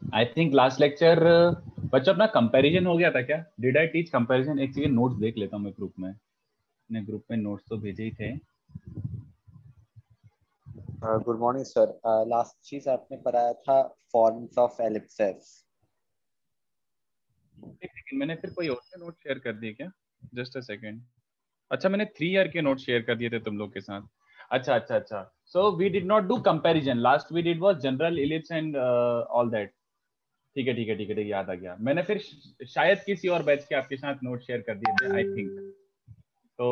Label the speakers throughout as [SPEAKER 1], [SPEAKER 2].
[SPEAKER 1] I think last lecture बच्चों अपना comparison हो गया था क्या? Did I teach comparison? एक सेकंड नोट्स देख लेता हूँ मैं ग्रुप में, अपने ग्रुप में नोट्स तो भेजे ही थे।
[SPEAKER 2] Good morning sir. लास्ट चीज आपने पढ़ाया था फॉर्म्स ऑफ एलिप्सेस।
[SPEAKER 1] एक सेकंड, मैंने फिर कोई और से नोट शेयर कर दिए क्या? Just a second. अच्छा, मैंने 3 ईयर के नोट शेयर कर दिए थे तुम लोग के साथ। अच्छा अच्छा अच्छा, so we did not do comparison, last we did was general ellipse and all that. ठीक है ठीक है ठीक है ठीक है, याद आ गया। मैंने फिर शायद किसी और बैच के आपके साथ नोट शेयर कर दिए थे आई थिंक। तो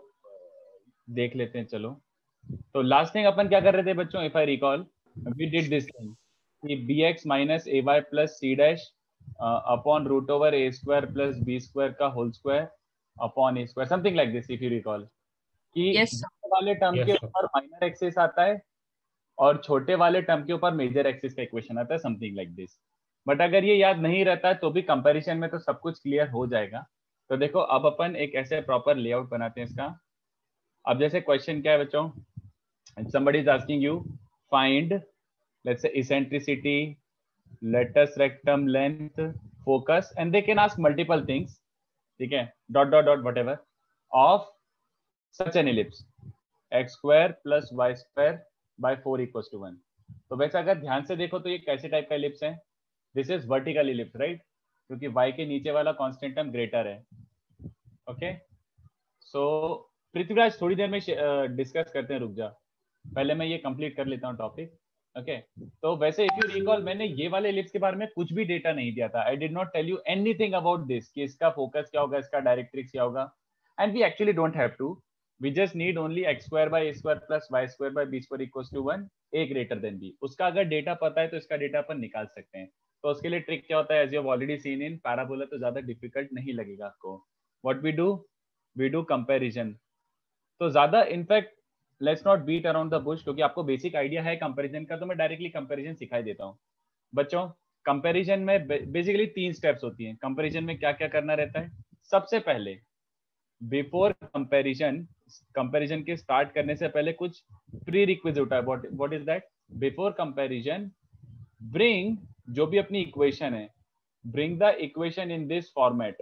[SPEAKER 1] देख लेते हैं चलो। तो लास्ट थिंग अपन क्या कर रहे थे बच्चों? If I recall, we did this thing कि bx minus a y plus c dash upon root over a square plus b square का whole square upon a square, something like this. If you recall कि
[SPEAKER 3] Yes, sir.
[SPEAKER 1] बड़े वाले term के
[SPEAKER 4] Yes, sir.
[SPEAKER 1] ऊपर minor axis आता है और छोटे वाले टर्म के ऊपर मेजर एक्सिस का इक्वेशन आता है, समथिंग लाइक दिस। बट अगर ये याद नहीं रहता है तो भी कंपैरिजन में तो सब कुछ क्लियर हो जाएगा। तो देखो अब अपन एक ऐसे प्रॉपर लेआउट बनाते हैं इसका। अब जैसे क्वेश्चन क्या है बच्चों? somebody is asking you find, let's say, eccentricity, latus rectum length, focus, and they can ask multiple things, ठीक है, dot dot dot whatever of such an ellipse x square plus y square by 4 equals to 1। तो वैसे अगर ध्यान से देखो तो ये कैसे टाइप का इलिप्स है? This is vertical ellipse, right? क्योंकि y के नीचे वाला कांस्टेंट टर्म ग्रेटर है। ओके, सो पृथ्वीराज थोड़ी देर में डिस्कस करते हैं, रुक जा, पहले मैं ये कंप्लीट कर लेता हूँ टॉपिक। ओके, तो वैसे इफ यू रिकॉल मैंने ये वाले इलिप्स के बारे में कुछ भी डेटा नहीं दिया था। I did not tell you anything about this कि इसका फोकस क्या होगा, इसका डायरेक्ट्रिक्स क्या होगा। And we actually don't have to, we just need only x square by a square plus y square by b square equals to 1, a greater than b। उसका अगर data पता है तो इसका डेटा अपन निकाल सकते हैं। तो उसके लिए ट्रिक क्या होता है? As you have already seen in parabola, तो ज्यादा डिफिकल्ट नहीं लगेगा आपको। What we do comparison. तो ज्यादा in fact let's not beat around the bush, क्योंकि आपको बेसिक आइडिया है कंपैरिजन का, तो मैं डायरेक्टली कंपैरिजन सिखाई देता हूँ बच्चों। कंपैरिजन में बेसिकली 3 स्टेप्स होती हैं। कंपैरिजन में क्या क्या करना रहता है? सबसे पहले बिफोर कंपैरिजन के स्टार्ट करने से पहले कुछ प्री रिक्विजिट होता है। What is that? Before comparison bring, जो भी अपनी इक्वेशन है, bring the equation in this format.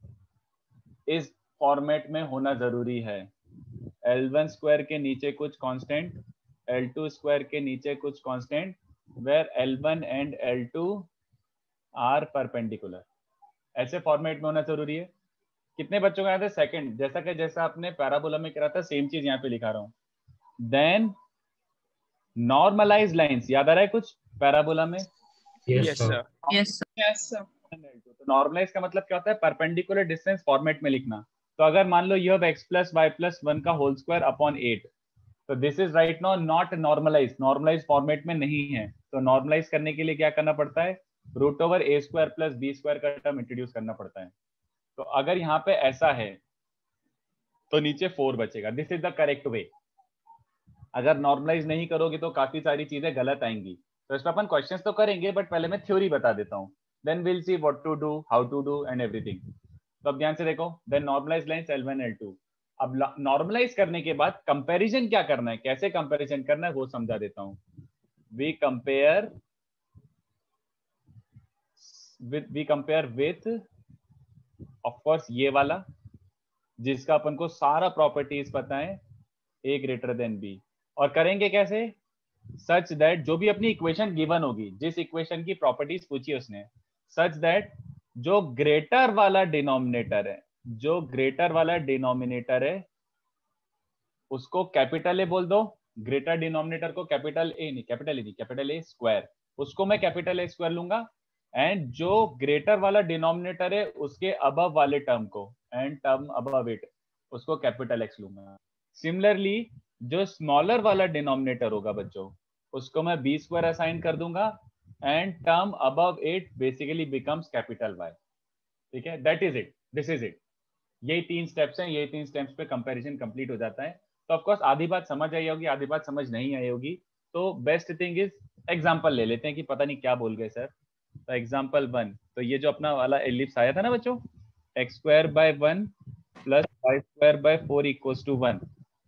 [SPEAKER 1] इस फॉर्मेट में होना जरूरी है। L1 स्क्वायर के नीचे कुछ कांस्टेंट, L2 स्क्वायर के नीचे कुछ constant, where L1 and L2 are perpendicular. ऐसे फॉर्मेट में होना जरूरी है। कितने बच्चों का याद है? सेकंड, जैसा आपने पैराबोला में करा था, सेम चीज यहाँ पे लिखा रहा हूँ। देन नॉर्मलाइज लाइंस, याद आ रहा है कुछ पैराबोला में?
[SPEAKER 4] Yes, sir.
[SPEAKER 3] Yes, sir.
[SPEAKER 5] Yes, sir.
[SPEAKER 1] तो नॉर्मलाइज का मतलब क्या होता है? परपेंडिकुलर डिस्टेंस फॉर्मेट में लिखना। तो अगर मान लो you have x plus y plus 1 का होल स्क्वायर अपॉन 8, तो this is right now not normalise, normalise format में नहीं है। तो नॉर्मलाइज करने के लिए क्या करना पड़ता है? Root over a square plus b square का टर्म इंट्रोड्यूस करना पड़ता है। तो अगर यहाँ पे ऐसा है तो नीचे 4 बचेगा। This is the correct way. अगर नॉर्मलाइज नहीं करोगे तो काफी सारी चीजें गलत आएंगी। तो इस पर अपन क्वेश्चंस तो करेंगे, बट पहले मैं थ्योरी बता देता हूँ, then will see what to do, how to do and everything. तो अब ध्यान से देखो, then normalise lines L1 L2। अब नॉर्मलाइज करने के बाद कंपैरिजन क्या करना है, कैसे कंपैरिजन करना है वो समझा देता हूं। We compare with of course ये वाला जिसका अपन को सारा प्रॉपर्टीज पता है, a ग्रेटर देन b। और करेंगे कैसे? सच दैट जो भी अपनी इक्वेशन गिवन होगी, जिस इक्वेशन की प्रॉपर्टीज पूछी उसने, सच दैट जो ग्रेटर वाला डिनोमिनेटर है, जो ग्रेटर वाला डिनोमिनेटर है उसको कैपिटल ए बोल दो। ग्रेटर डिनोमिनेटर को कैपिटल ए नहीं, कैपिटल ए स्क्वायर, उसको मैं कैपिटल ए स्क्वायर लूंगा। एंड जो ग्रेटर वाला डिनोमिनेटर है उसके अबव वाले टर्म को, एंड टर्म अबव इट, उसको कैपिटल एक्स लूंगा। सिमिलरली जो स्मॉलर वाला डिनोमिनेटर होगा बच्चों, उसको मैं बी स्क्वायर असाइन कर दूंगा, and term above it basically becomes capital Y. ठीक है, that is it, this is it. यही 3 स्टेप्स हैं, यही 3 स्टेप्स पे कंपैरिजन कंप्लीट हो जाता है। तो ऑफ कोर्स आधी बात समझ आई होगी, आधी बात समझ नहीं आई होगी। तो बेस्ट थिंग इज एग्जांपल ले लेते हैं कि पता नहीं क्या बोल गए सर। तो एग्जांपल 1, तो ये जो अपना वाला एलिप्स आया था ना बच्चों, x square by 1 plus y square by 4 equals to 1।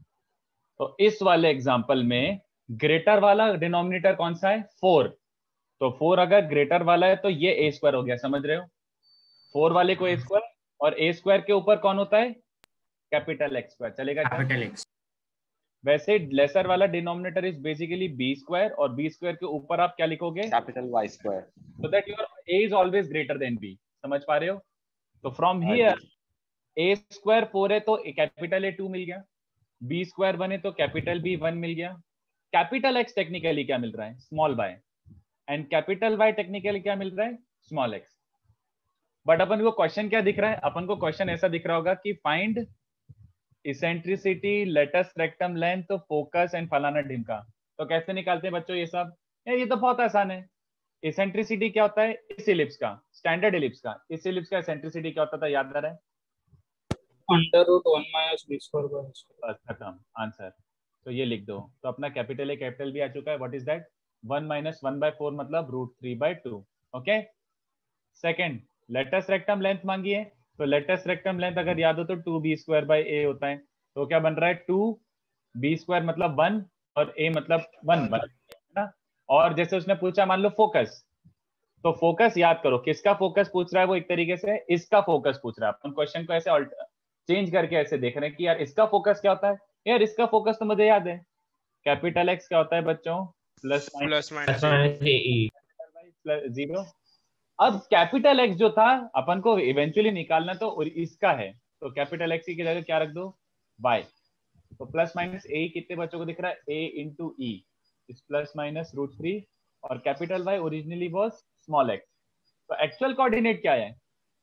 [SPEAKER 1] तो इस वाले एग्जांपल में ग्रेटर वाला डिनोमिनेटर कौन सा है? 4। तो 4 अगर ग्रेटर वाला है तो ये a स्क्वायर हो गया, समझ रहे हो? 4 वाले को a स्क्वायर, और a स्क्वायर के ऊपर कौन होता है? कैपिटल एक्स स्क्वायर, चलेगा क्या?
[SPEAKER 3] Capital X.
[SPEAKER 1] वैसे लेसर वाला denominator is basically b square, और b स्क्वायर के ऊपर आप क्या लिखोगे?
[SPEAKER 2] Capital y square,
[SPEAKER 1] so that your a is always greater than b। समझ पा रहे हो? तो फ्रॉम
[SPEAKER 2] हाँ
[SPEAKER 1] हियर
[SPEAKER 2] जी,
[SPEAKER 1] a स्क्वायर 4 है तो कैपिटल a 2 मिल गया, b स्क्वायर 1 है तो कैपिटल b 1 मिल गया। कैपिटल x टेक्निकली क्या मिल रहा है? Small y। And capital y technically क्या मिल रहा है? Small x। बट अपन को क्वेश्चन क्या दिख रहा है? अपन को क्वेश्चन ऐसा दिख रहा होगा कि find eccentricity, latus rectum length, तो फोकस एंड फलाना ढिमका। तो कैसे निकालते हैं बच्चों ये सब? ये तो बहुत आसान है। इसेंट्रिसिटी क्या होता है? इस इलिप्स का, स्टैंडर्ड इलिप्स का, इस इलिप्स का इसेंट्रिसिटी क्या होता था, याद आ रहा है?
[SPEAKER 3] √1 - b स्क्वायर बाय स्क्वायर।
[SPEAKER 1] बस खत्म आंसर। तो ये लिख दो। तो अपना कैपिटल ए कैपिटल बी आ चुका है। What is that? 1 - 1/4 मतलब √3/2। Okay. Second, latus rectum length मांगी है, तो लेटेस्ट रेक्टम लेंथ अगर याद हो तो 2b² a होता है। तो क्या बन रहा है? 2b² मतलब 1 और a मतलब 1 बन है ना। और जैसे उसने पूछा मान लो फोकस, तो फोकस याद करो किसका फोकस पूछ रहा है? वो एक तरीके से इसका फोकस पूछ रहा है। अपन क्वेश्चन को ऐसे चेंज करके ऐसे देख रहे हैं कि यार इसका फोकस क्या होता है। यार इसका फोकस तो मुझे याद है, कैपिटल एक्स क्या होता है बच्चों? Plus
[SPEAKER 3] +-
[SPEAKER 4] AE।
[SPEAKER 1] जीरो। अब कैपिटल एक्स जो था अपन को इवेंचुअली निकालना तो और इसका है, तो कैपिटल एक्स की जगह क्या रख दो? बाय। तो प्लस माइनस ए कितने बच्चों को दिख रहा है? ए इंटू ई इज +-√3, और capital Y originally was small x. तो एक्चुअल कोऑर्डिनेट क्या है?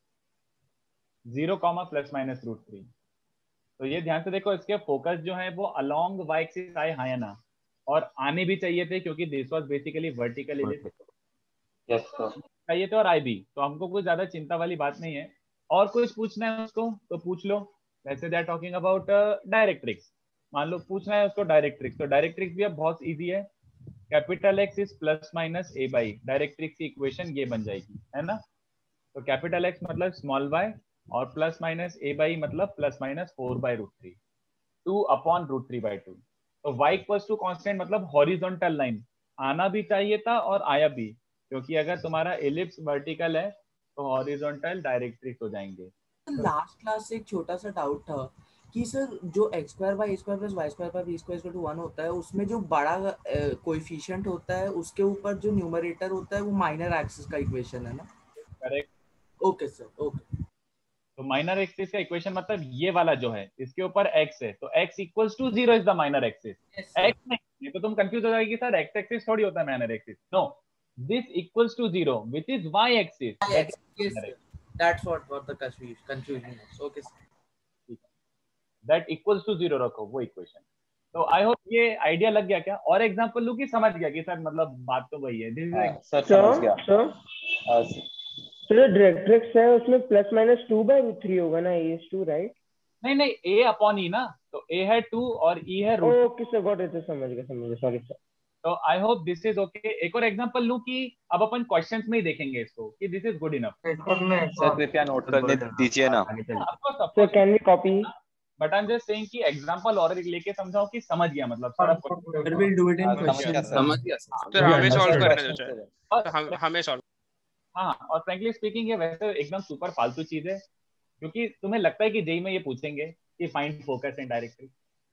[SPEAKER 1] 0, +-√3। तो ये ध्यान से देखो, इसके फोकस जो है वो अलोंग वाई एक्सिस आए, हाँ या ना? और आने भी चाहिए थे क्योंकि this was basically vertical ellipse
[SPEAKER 2] yes sir,
[SPEAKER 1] चाहिए थे, और आई भी। तो हमको कुछ ज्यादा चिंता वाली बात नहीं है। और कुछ पूछना है उसको तो पूछ लो। वैसे they are talking about directrix. मान लो पूछना है उसको डायरेक्ट्रिक्स, तो डायरेक्ट्रिक्स भी अब बहुत इजी है। Capital X is +-a/, directrix की इक्वेशन ये बन जाएगी, है ना। तो कैपिटल एक्स मतलब स्मॉल y, और +-a/, मतलब +-4/√3, 2/√3/2। तो y इक्वल्स टू कांस्टेंट मतलब हॉरिजॉन्टल लाइन आना भी चाहिए था और आया भी, क्योंकि अगर तुम्हारा एलिप्स वर्टिकल है तो हॉरिजॉन्टल डायरेक्ट्रिक्स हो जाएंगे।
[SPEAKER 5] लास्ट क्लास से एक छोटा सा डाउट था कि सर जो x² + y² b² = 1 होता है, उसमें जो बड़ा कोएफिशिएंट होता है उसके ऊपर जो न्यूमरेटर होता है वो माइनर एक्सिस का इक्वेशन है ना?
[SPEAKER 1] करेक्ट।
[SPEAKER 5] Okay sir, okay.
[SPEAKER 1] तो माइनर एक्सिस का इक्वेशन मतलब ये वाला जो है इसके ऊपर x है, तो x equals to 0 is the minor axis. x नहीं तो तुम कंफ्यूज हो जाएगी सर x एक्सिस थोड़ी होता है minor axis. No, this equals to 0 which is y axis, that
[SPEAKER 5] Yes, sir. That's what the confusion is. Okay, sir.
[SPEAKER 1] That equals to 0 रखो वो इक्वेशन। तो आई होप ये आइडिया लग गया क्या? और एग्जांपल लूं कि समझ गया कि सर मतलब बात तो वही है? दिस इज
[SPEAKER 2] सर समझ गया।
[SPEAKER 4] सर तो जो डायरेक्ट्रिक्स है उसमें +-2/√3 होगा ना, ए इज 2 राइट?
[SPEAKER 1] नहीं नहीं, a/e ना, तो a है 2 और e है √2।
[SPEAKER 4] ओके सर, गॉट इट, समझ गया सॉरी सर।
[SPEAKER 1] तो I hope this is okay. एक और एग्जांपल लूं कि अब अपन क्वेश्चंस में ही देखेंगे इसको कि this is good enough.
[SPEAKER 2] Sir कृपया नोट करने दीजिए ना।
[SPEAKER 4] Sir can we copy?
[SPEAKER 1] But I am just saying कि एग्जांपल और लेके समझाओ कि समझ गया मतलब सर अब
[SPEAKER 5] Sir will do it in
[SPEAKER 2] समझ गया
[SPEAKER 5] question.
[SPEAKER 2] सर।
[SPEAKER 5] समझ गया सर।
[SPEAKER 3] सर हमें सॉल्व
[SPEAKER 4] understood.
[SPEAKER 3] करने दो सर,
[SPEAKER 1] और
[SPEAKER 3] हमें सॉल्व।
[SPEAKER 1] हाँ, और फ्रैंकली स्पीकिंग ये वैसे एकदम सुपर फालतू चीज है, क्योंकि तुम्हें लगता है कि जेई में ये पूछेंगे कि find focus and directrix.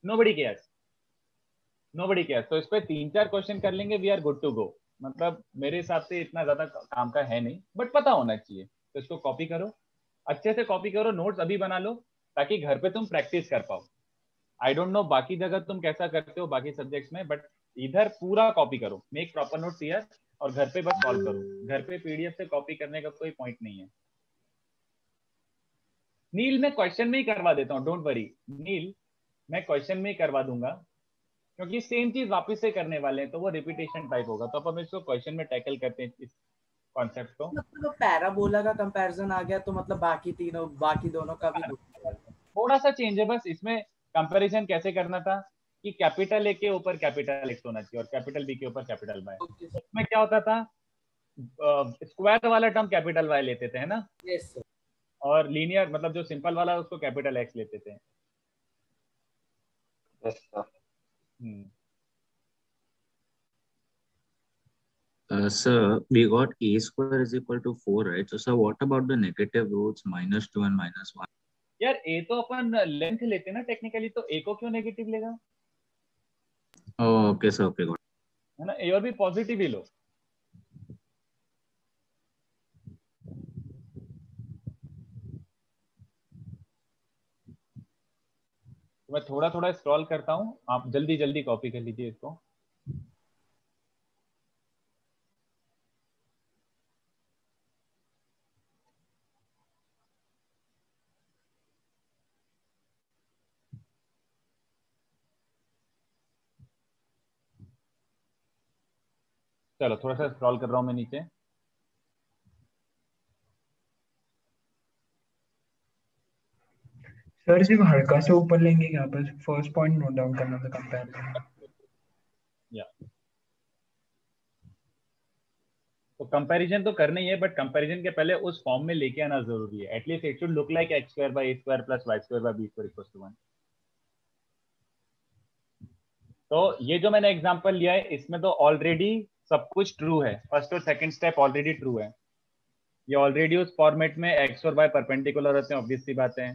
[SPEAKER 1] Nobody cares. तो इस पे 3-4 क्वेश्चन कर लेंगे, we are good to go. मतलब मेरे हिसाब से इतना ज्यादा काम का है नहीं, बट पता होना चाहिए। तो इसको कॉपी करो, अच्छे से कॉपी करो, नोट्स अभी बना लो ताकि घर पे तुम प्रैक्टिस कर पाओ। आई डोंट नो बाकी जगह तुम कैसा करते हो बाकी सब्जेक्ट्स में, बट इधर पूरा कॉपी करो, मेक प्रॉपर नोट्स हियर, और घर पे बस सॉल्व करो। घर पे पीडीएफ से कॉपी करने का कोई पॉइंट नहीं है। नील मैं क्वेश्चन में ही करवा देता हूँ, डोंट वरी नील, मैं क्वेश्चन में ही करवा दूंगा, क्योंकि सेम चीज वापस से करने वाले हैं तो वो रिपीटेशन टाइप होगा। तो अब हम इसको क्वेश्चन में टैकल करते हैं इस कॉन्सेप्ट को।
[SPEAKER 5] मतलब पैराबोला का कंपैरिजन आ गया तो मतलब बाकी दोनों का भी
[SPEAKER 1] थोड़ा सा चेंज है बस इसमें। कंपैरिजन कैसे करना था कि कैपिटल ए के ऊपर कैपिटल एक्स होना चाहिए और कैपिटल बी के ऊपर कैपिटल वाई। इसमें क्या होता था, स्क्वायर वाला टर्म कैपिटल वाई लेते थे, है ना।
[SPEAKER 5] Yes sir.
[SPEAKER 1] और लीनियर मतलब जो सिंपल वाला उसको कैपिटल एक्स लेते थे।
[SPEAKER 2] Yes sir.
[SPEAKER 6] Sir, we got a square is equal to 4, right? So, sir, what about the negative roots -2 and -1?
[SPEAKER 1] यार ए तो अपन लेंथ लेते ना टेक्निकली, तो ए को क्यों नेगेटिव लेगा?
[SPEAKER 6] Oh, okay, sir. Okay, got
[SPEAKER 1] है ना, ए और भी पॉजिटिव ही लो। मैं थोड़ा थोड़ा स्क्रॉल करता हूँ, आप जल्दी जल्दी कॉपी कर लीजिए इसको। चलो थोड़ा सा स्क्रॉल कर रहा हूँ मैं नीचे।
[SPEAKER 3] सर सिर्फ हल्का से ऊपर लेंगे क्या? बस फर्स्ट पॉइंट नोट डाउन करना था कंपैरिजन।
[SPEAKER 1] या तो कंपैरिजन तो करना ही है, बट कंपैरिजन के पहले उस फॉर्म में लेके आना जरूरी है। At least it should look like x square by a square plus y square by b square equals to 1। तो ये जो मैंने एग्जांपल लिया है, इसमें तो ऑलरेडी सब कुछ ट्रू है। फर्स्ट और सेकंड स्टेप ऑलरेडी ट्रू है। ये ऑलरेडी उस फॉर्मेट में x और y परपेंडिकुलर होते हैं, ऑब्वियस सी बात है।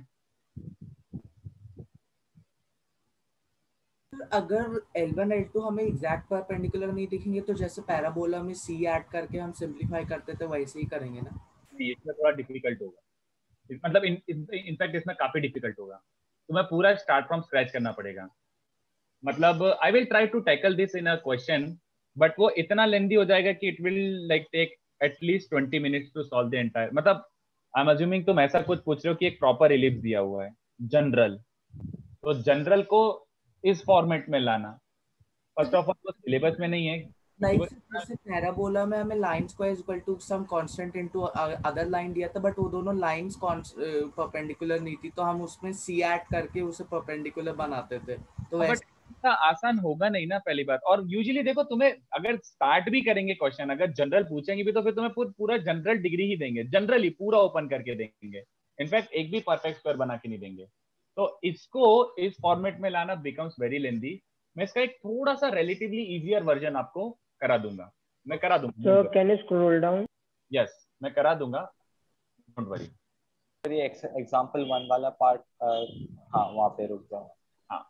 [SPEAKER 5] अगर L1 L2 हमें एग्जैक्ट परपेंडिकुलर नहीं दिखेंगे तो जैसे पैराबोला में C ऐड करके हम सिंपलीफाई करते थे वैसे ही करेंगे ना?
[SPEAKER 1] इसमें थोड़ा डिफिकल्ट होगा, मतलब इनफैक्ट इसमें काफी डिफिकल्ट होगा। तुम्हें पूरा स्टार्ट फ्रॉम स्क्रैच करना पड़ेगा। मतलब I will try to tackle this in a question, but वो इतना लेंदी हो जाएगा कि it will like take at least 20 minutes to solve the entire. मतलब आई एम अज्यूमिंग तुम ऐसा कुछ पूछ रहे हो कि एक प्रॉपर इलिप्स दिया हुआ है जनरल, तो जनरल को इस फॉर्मेट में लाना फर्स्ट ऑफ ऑल तो सिलेबस में नहीं है, क्योंकि
[SPEAKER 5] लाइक
[SPEAKER 1] वो
[SPEAKER 5] जैसे पैराबोला में हमें line square is equal to some constant into other line दिया था, बट वो दोनों लाइंस परपेंडिकुलर नहीं थी, तो हम उसमें सी ऐड करके उसे परपेंडिकुलर बनाते थे। तो
[SPEAKER 1] बट
[SPEAKER 5] वैसे
[SPEAKER 1] इतना आसान होगा नहीं ना, पहली बात। और यूजुअली देखो, तुम्हें अगर स्टार्ट भी करेंगे क्वेश्चन, अगर जनरल पूछेंगे भी तो फिर तुम्हें पूरा जनरल डिग्री ही देंगे, जनरली पूरा ओपन करके देंगे। इनफैक्ट एक भी परफेक्ट स्क्वायर बना के नहीं देंगे। तो इसको इस फॉर्मेट में लाना बिकम्स वेरी लेंदी। मैं इसका एक थोड़ा सा रिलेटिवली इजियर वर्जन आपको करा दूंगा, मैं करा दूंगा।
[SPEAKER 4] So can you scroll down?
[SPEAKER 1] Yes मैं करा दूंगा, डोंट वरी।
[SPEAKER 2] फिर ये एग्जांपल 1 वाला पार्ट, हाँ वहाँ पे रुक जाओ।
[SPEAKER 1] हाँ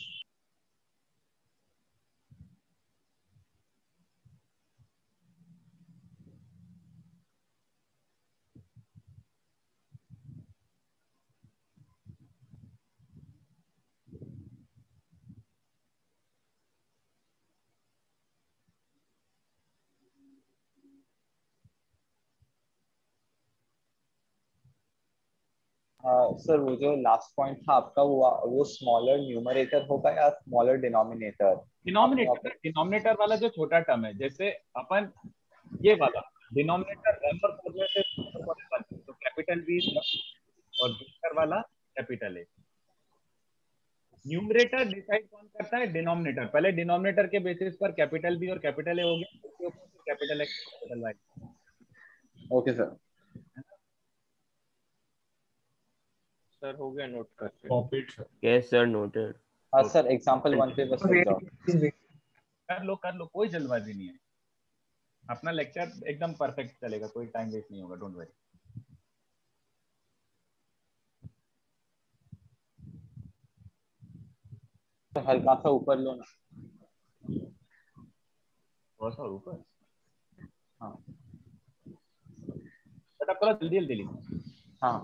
[SPEAKER 2] सर वो जो लास्ट पॉइंट था आपका, वो स्मॉलर न्यूमरेटर होगा या स्मॉलर डिनोमिनेटर?
[SPEAKER 1] डिनोमिनेटर वाला जो छोटा टर्म है, जैसे अपन ये वाला डिनोमिनेटर 1 और 4 में से तो कैपिटल बी और दूसरा वाला कैपिटल ए। न्यूमरेटर डिसाइड कौन करता है? डिनोमिनेटर। पहले डिनोमिनेटर के बेसिस पर कैपिटल बी और कैपिटल ए हो गया, उसके ऊपर capital X capital Y.
[SPEAKER 2] Okay sir.
[SPEAKER 7] Sir हो गया नोट करके।
[SPEAKER 3] Copied sir.
[SPEAKER 7] Yes sir noted.
[SPEAKER 2] हाँ सर, एग्जांपल 1 पे बस रुक जाओ।
[SPEAKER 1] कर लो, कोई जल्दबाजी नहीं है। अपना लेक्चर एकदम परफेक्ट चलेगा, कोई टाइम वेस्ट नहीं होगा, डोंट वरी।
[SPEAKER 2] तो हल्का सा ऊपर लो ना।
[SPEAKER 1] थोड़ा सा ऊपर।
[SPEAKER 2] हाँ
[SPEAKER 1] सेटअप करो जल्दी जल्दी।
[SPEAKER 2] हाँ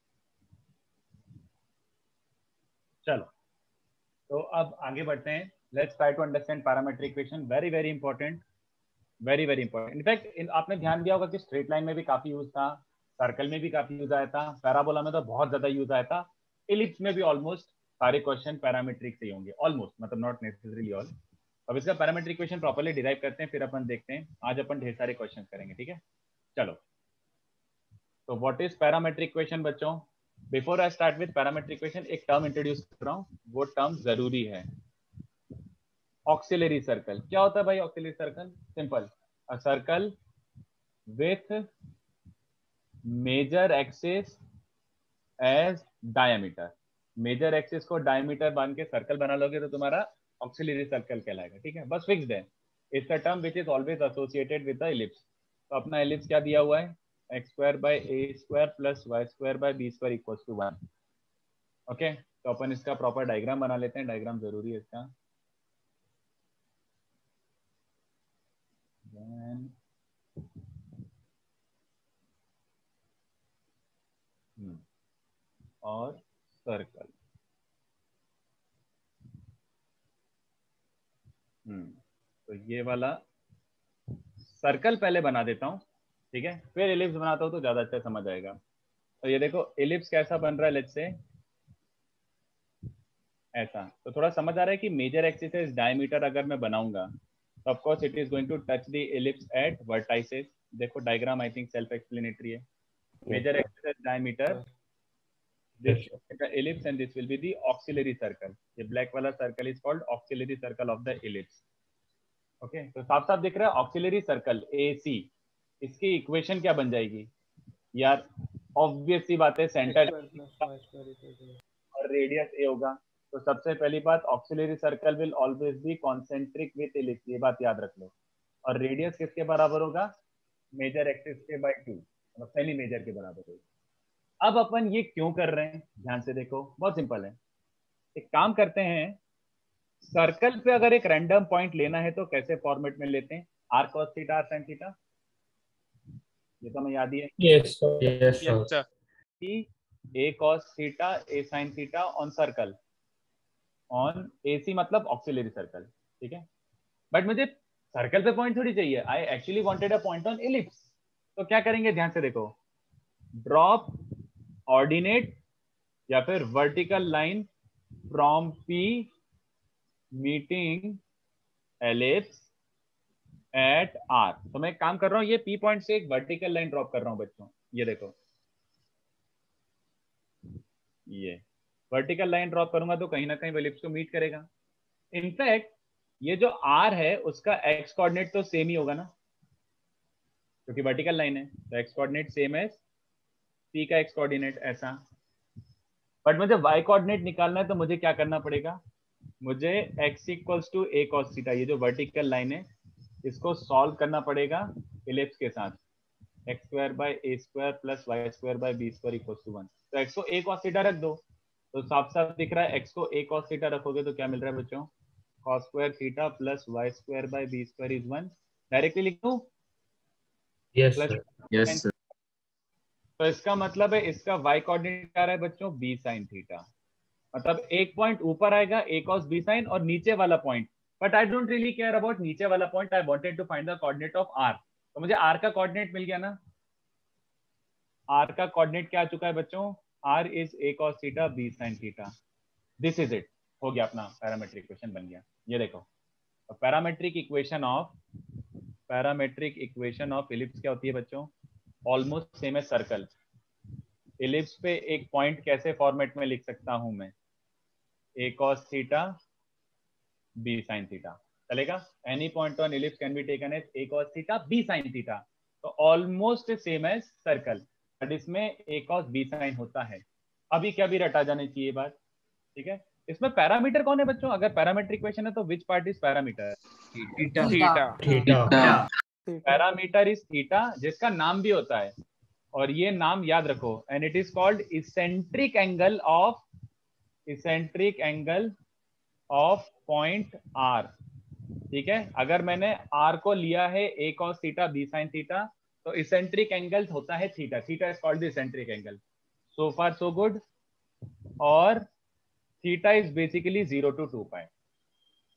[SPEAKER 1] चलो तो अब आगे बढ़ते हैं। Let's try to understand parametric equation, very very important, very very important. In fact आपने ध्यान दिया होगा कि स्ट्रेट लाइन में भी काफी यूज था, सर्कल में भी काफी यूज आया था, पैराबोला में तो बहुत ज्यादा यूज आया था, इलिप्स में भी ऑलमोस्ट सारे क्वेश्चन पैरामेट्रिक से होंगे, ऑलमोस्ट, मतलब नॉट नेसेसरीली ऑल। अब इसका पैरामेट्रिक इक्वेशन प्रॉपर्ली डिराइव करते हैं, फिर अपन देखते हैं। आज अपन ढेर सारे क्वेश्चन करेंगे, ठीक है। चलो, तो व्हाट इज पैरामेट्रिक इक्वेशन बच्चों? Before I start with parametric equation एक टर्म इंट्रोड्यूस कर रहा हूँ, वो टर्म जरूरी है, ऑक्सिलरी सर्कल। क्या होता है भाई auxiliary circle? Simple, a circle with major axis as diameter. Major axis को डायमीटर मान के सर्कल बना लोगे तो तुम्हारा ऑक्सिलरी सर्कल कहलाएगा, ठीक है, बस फिक्स्ड है। It's a term which is always associated with the ellipse. तो अपना इलिप्स क्या दिया हुआ है? X square by a square plus y square by b square equal to 1। Okay, तो अपन इसका प्रॉपर डायग्राम बना लेते हैं, डायग्राम जरूरी है इसका। और सर्कल, तो ये वाला सर्कल पहले बना देता हूँ, ठीक है, फिर एलिप्स बनाता हूँ तो ज्यादा अच्छा समझ आएगा। तो ये देखो एलिप्स कैसा बन रहा है, लेट्स से ऐसा। तो थोड़ा समझ आ रहा है कि मेजर एक्सिस इज डायमीटर अगर मैं बनाऊंगा तो of course it is going to touch the ellipse at vertices. देखो diagram I think self explanatory है। Major axis is diameter, this is the ellipse and this will be the auxiliary circle. ये black वाला circle is called auxiliary circle of the ellipse. Okay, तो साफ साफ दिख रहा है auxiliary circle AC, इसकी इक्वेशन क्या बन जाएगी यार? ऑब्वियस सी बात है, सेंटर और रेडियस ए होगा। तो सबसे पहली बात, auxiliary circle will always be concentric with ellipse, ये बात याद रख लो। और रेडियस किसके बराबर होगा? मेजर एक्सिस के बाय 2, मतलब सेमी मेजर के बराबर होगा। अब अपन ये क्यों कर रहे हैं, ध्यान से देखो, बहुत सिंपल है। एक काम करते हैं, सर्कल पे अगर एक रैंडम पॉइंट लेना है तो कैसे फॉर्मेट में लेते हैं? R cos theta, r sin theta, ये तो हमें याद ही है।
[SPEAKER 8] Yes sir.
[SPEAKER 1] कि a cos theta a sin theta on circle, on AC मतलब ऑक्सिलरी सर्कल, ठीक है। बट मुझे सर्कल पे पॉइंट थोड़ी चाहिए, I actually wanted a point on ellipse. तो क्या करेंगे, ध्यान से देखो, ड्रॉप ऑर्डिनेट या फिर vertical line from P meeting ellipse at R. तो मैं एक काम कर रहा हूं, ये पी पॉइंट से एक वर्टिकल लाइन ड्रॉप कर रहा हूं बच्चों, ये देखो, ये वर्टिकल लाइन ड्रॉप करूंगा तो कहीं ना कहीं एलिप्स को मीट करेगा। इनफैक्ट ये जो आर है उसका एक्स कोऑर्डिनेट तो सेम ही होगा ना, क्योंकि वर्टिकल लाइन है, तो एक्स कोऑर्डिनेट सेम है पी का एक्स कोऑर्डिनेट ऐसा। बट मुझे वाई कोऑर्डिनेट निकालना है तो मुझे क्या करना पड़ेगा? मुझे x equals to a cos theta, ये जो वर्टिकल लाइन है इसको सॉल्व करना पड़ेगा इलिप्स के साथ। X square by a square plus y square by b square equals to 1। तो x को ए कॉस थीटा रख दो, तो साफ साफ दिख रहा है x को ए कॉस थीटा रखोगे तो क्या मिल रहा है बच्चों? cos square theta plus y square by b square is 1। Directly लिख दूं?
[SPEAKER 8] Yes
[SPEAKER 1] plus
[SPEAKER 8] sir.
[SPEAKER 6] Yes, sir.
[SPEAKER 1] तो इसका मतलब है इसका y कोऑर्डिनेट क्या रहा है बच्चों? b sin theta. मतलब एक पॉइंट ऊपर आएगा a cos b sin और नीचे वाला point, but I don't really care about नीचे वाला point, I wanted to find the coordinate of r। तो मुझे r का कोऑर्डिनेट मिल गया ना। r का कोऑर्डिनेट क्या आ चुका है बच्चों? r is a cos theta b sin theta. This is it, हो गया, अपना पैरामेट्रिक इक्वेशन बन गया। ये देखो, पैरामेट्रिक इक्वेशन ऑफ इलिप्स क्या होती है बच्चों? ऑलमोस्ट सेम है सर्कल। इलिप्स पे एक पॉइंट कैसे फॉर्मेट में लिख सकता हूं मैं? a cos theta b sin theta, चलेगा? Any point on ellipse can be taken as a cos theta b sin theta. तो almost same as circle, but इसमें a cos b sin होता है। अभी क्या भी रटा जाने चाहिए बात, ठीक है। इसमें पैरामीटर कौन है बच्चों? अगर पैरामीट्रिक इक्वेशन है तो which part is parameter?
[SPEAKER 8] Theta.
[SPEAKER 1] Parameter is theta, जिसका नाम भी होता है, और ये नाम याद रखो, and it is called eccentric angle of point R, ठीक है। अगर मैंने आर को लिया है a cos theta b sin theta, तो इसेंट्रिक एंगल होता है theta. Theta is called the eccentric angle. So far so good. और theta is basically 0 to 2 pi,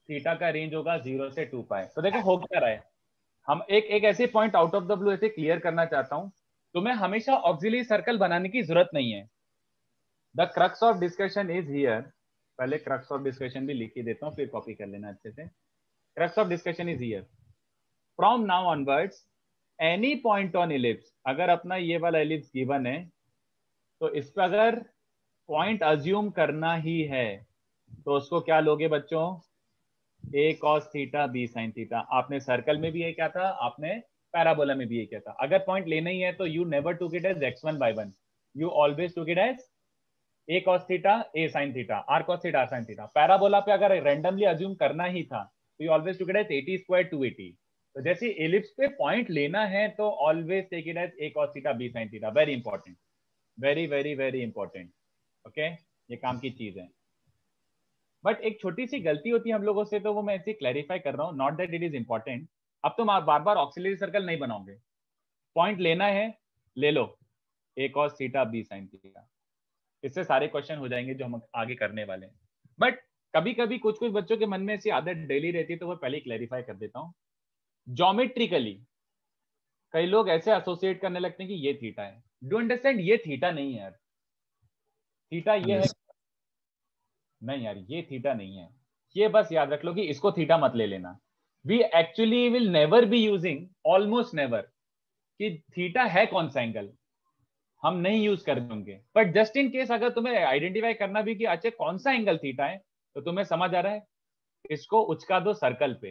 [SPEAKER 1] theta का रेंज होगा 0 से 2 पाई। तो देखो हो क्या रहा है, हम एक ऐसे point out of the blue ऐसे क्लियर करना चाहता हूं। तुम्हें हमेशा ऑक्सिलरी सर्कल बनाने की जरूरत नहीं है। The crux of discussion is here, पहले क्रक्स ऑफ डिस्कशन भी लिख ही देता हूं, फिर कॉपी कर लेना अच्छे से। Crux of discussion is here, from now onwards any point on ellipse, अगर अपना ये वाला इलिप्स गिवन है तो इस पर अगर पॉइंट अज्यूम करना ही है तो उसको क्या लोगे बच्चों, a cos theta b sin theta. आपने सर्कल में भी ये क्या था, आपने पैराबोला में भी ये क्या था। अगर पॉइंट लेना ही है तो you never took it as x1 by 1, you always took it as a cos theta a sin theta, r cos theta r sin theta. Parabola पे अगर रैंडमली अज्यूम करना ही था तो you always took it as 80 square 280। तो जैसे ellipse पे point लेना है तो always take it as a cos theta b sin theta. Very important, very very very important. Okay, ये काम की चीज है। बट एक छोटी सी गलती होती है हम लोगों से, तो वो मैं ऐसे क्लैरिफाई कर रहा हूँ, not that it is important. अब तुम बार बार ऑक्सिलरी सर्कल नहीं बनाओगे, पॉइंट लेना है ले लो a cos theta b sin theta, इससे सारे क्वेश्चन हो जाएंगे जो हम आगे करने वाले हैं। बट कभी कभी कुछ कुछ बच्चों के मन में ऐसी आदत डेली रहती है, तो वो पहले क्लैरिफाई कर देता हूँ। ज्योमेट्रिकली कई लोग ऐसे एसोसिएट करने लगते हैं कि ये थीटा है। डू अंडरस्टैंड, ये थीटा नहीं है यार, थीटा ये है नहीं यार, ये थीटा नहीं है। ये बस याद रख लो कि इसको थीटा मत ले लेना। We actually will never be using, almost never, कि थीटा है कौन सा एंगल, हम नहीं यूज कर देंगे। बट जस्ट इन केस अगर तुम्हें आइडेंटिफाई करना भी कि अच्छा कौन सा एंगल थीटा है, तो तुम्हें समझ आ रहा है, इसको उचका दो सर्कल पे,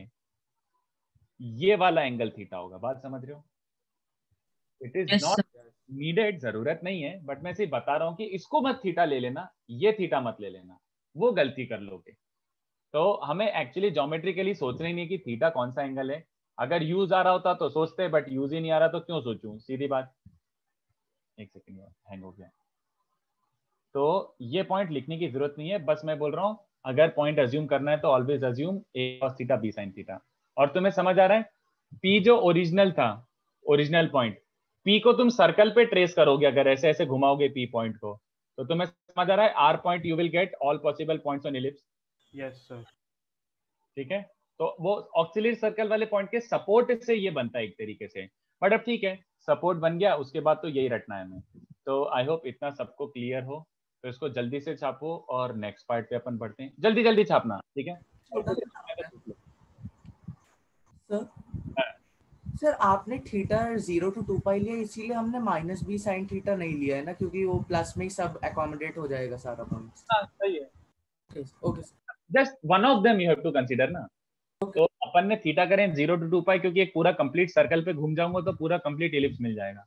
[SPEAKER 1] ये वाला एंगल थीटा होगा। बात समझ रहे हो? इट इज नॉट नीडेड, जरूरत नहीं है, बट मैं सिर्फ बता रहा हूं कि इसको मत थीटा ले लेना, ये थीटा मत ले लेना, वो गलती कर लोगे। तो हमें एक्चुअली ज्योमेट्रिकली सोचना ही नहीं कि थीटा कौन सा एंगल है। अगर यूज आ रहा होता तो सोचते, बट यूज ही नहीं आ रहा तो क्यों सोचूं, सीधी बात। एक सेकंड हैंग हो गया। तो ये पॉइंट लिखने की जरूरत नहीं है, बस मैं बोल रहा हूं अगर पॉइंट अज्यूम करना है तो always assume a cos theta b sin theta. और तुम्हें समझ आ रहा है, p जो ओरिजिनल था, ओरिजिनल पॉइंट, p को तुम सर्कल पे ट्रेस करोगे, अगर ऐसे ऐसे घुमाओगे p पॉइंट को, तो तुम्हें समझ आ रहा है r point you will get all possible points on ellipse.
[SPEAKER 9] Yes sir.
[SPEAKER 1] ठीक है, तो वो ऑक्सिलरी सर्कल वाले पॉइंट के सपोर्ट से ये बनता है एक तरीके से। बट अब ठीक है, सपोर्ट बन गया, उसके बाद तो यही रटना है हमें। तो आई होप इतना सबको क्लियर हो। तो इसको जल्दी से छापो और नेक्स्ट पार्ट पे अपन बढ़ते हैं। जल्दी जल्दी छापना, ठीक है?
[SPEAKER 5] सर आपने थीटा 0 to 2 पाई लिया, इसीलिए हमने माइनस b sin थीटा नहीं लिया है ना, क्योंकि वो प्लस में ही सब अकोमोडेट हो जाएगा सारा पॉइंट्स।
[SPEAKER 1] हाँ सही है,
[SPEAKER 5] okay
[SPEAKER 1] just one of them you have to consider ना। तो अपन ने थीटा करें 0 to 2 पाई, क्योंकि एक पूरा कंप्लीट सर्कल पे घूम जाऊंगा तो पूरा कंप्लीट इलिप्स मिल जाएगा।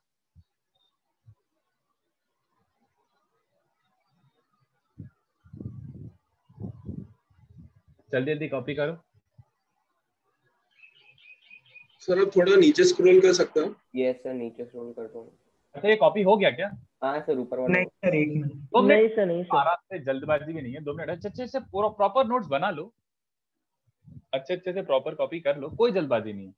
[SPEAKER 1] जल्दी जल्दी कॉपी करो।
[SPEAKER 10] सर आप थोड़ा नीचे स्क्रॉल कर सकते हो?
[SPEAKER 4] यस सर, नीचे स्क्रॉल करता हूँ।
[SPEAKER 1] अच्छा ये कॉपी हो गया क्या?
[SPEAKER 4] हाँ सर, ऊपर वाला।
[SPEAKER 3] नहीं सर, एक मिनट।
[SPEAKER 1] 2 मिनट,
[SPEAKER 4] नहीं सर, नहीं सर,
[SPEAKER 1] आराम से, जल्दबाजी भी नहीं है, 2 मिनट अच्छे से पूरा प्रॉपर नोट्स बना लो, अच्छे से प्रॉपर कॉपी कर लो, कोई जल्दबाजी नहीं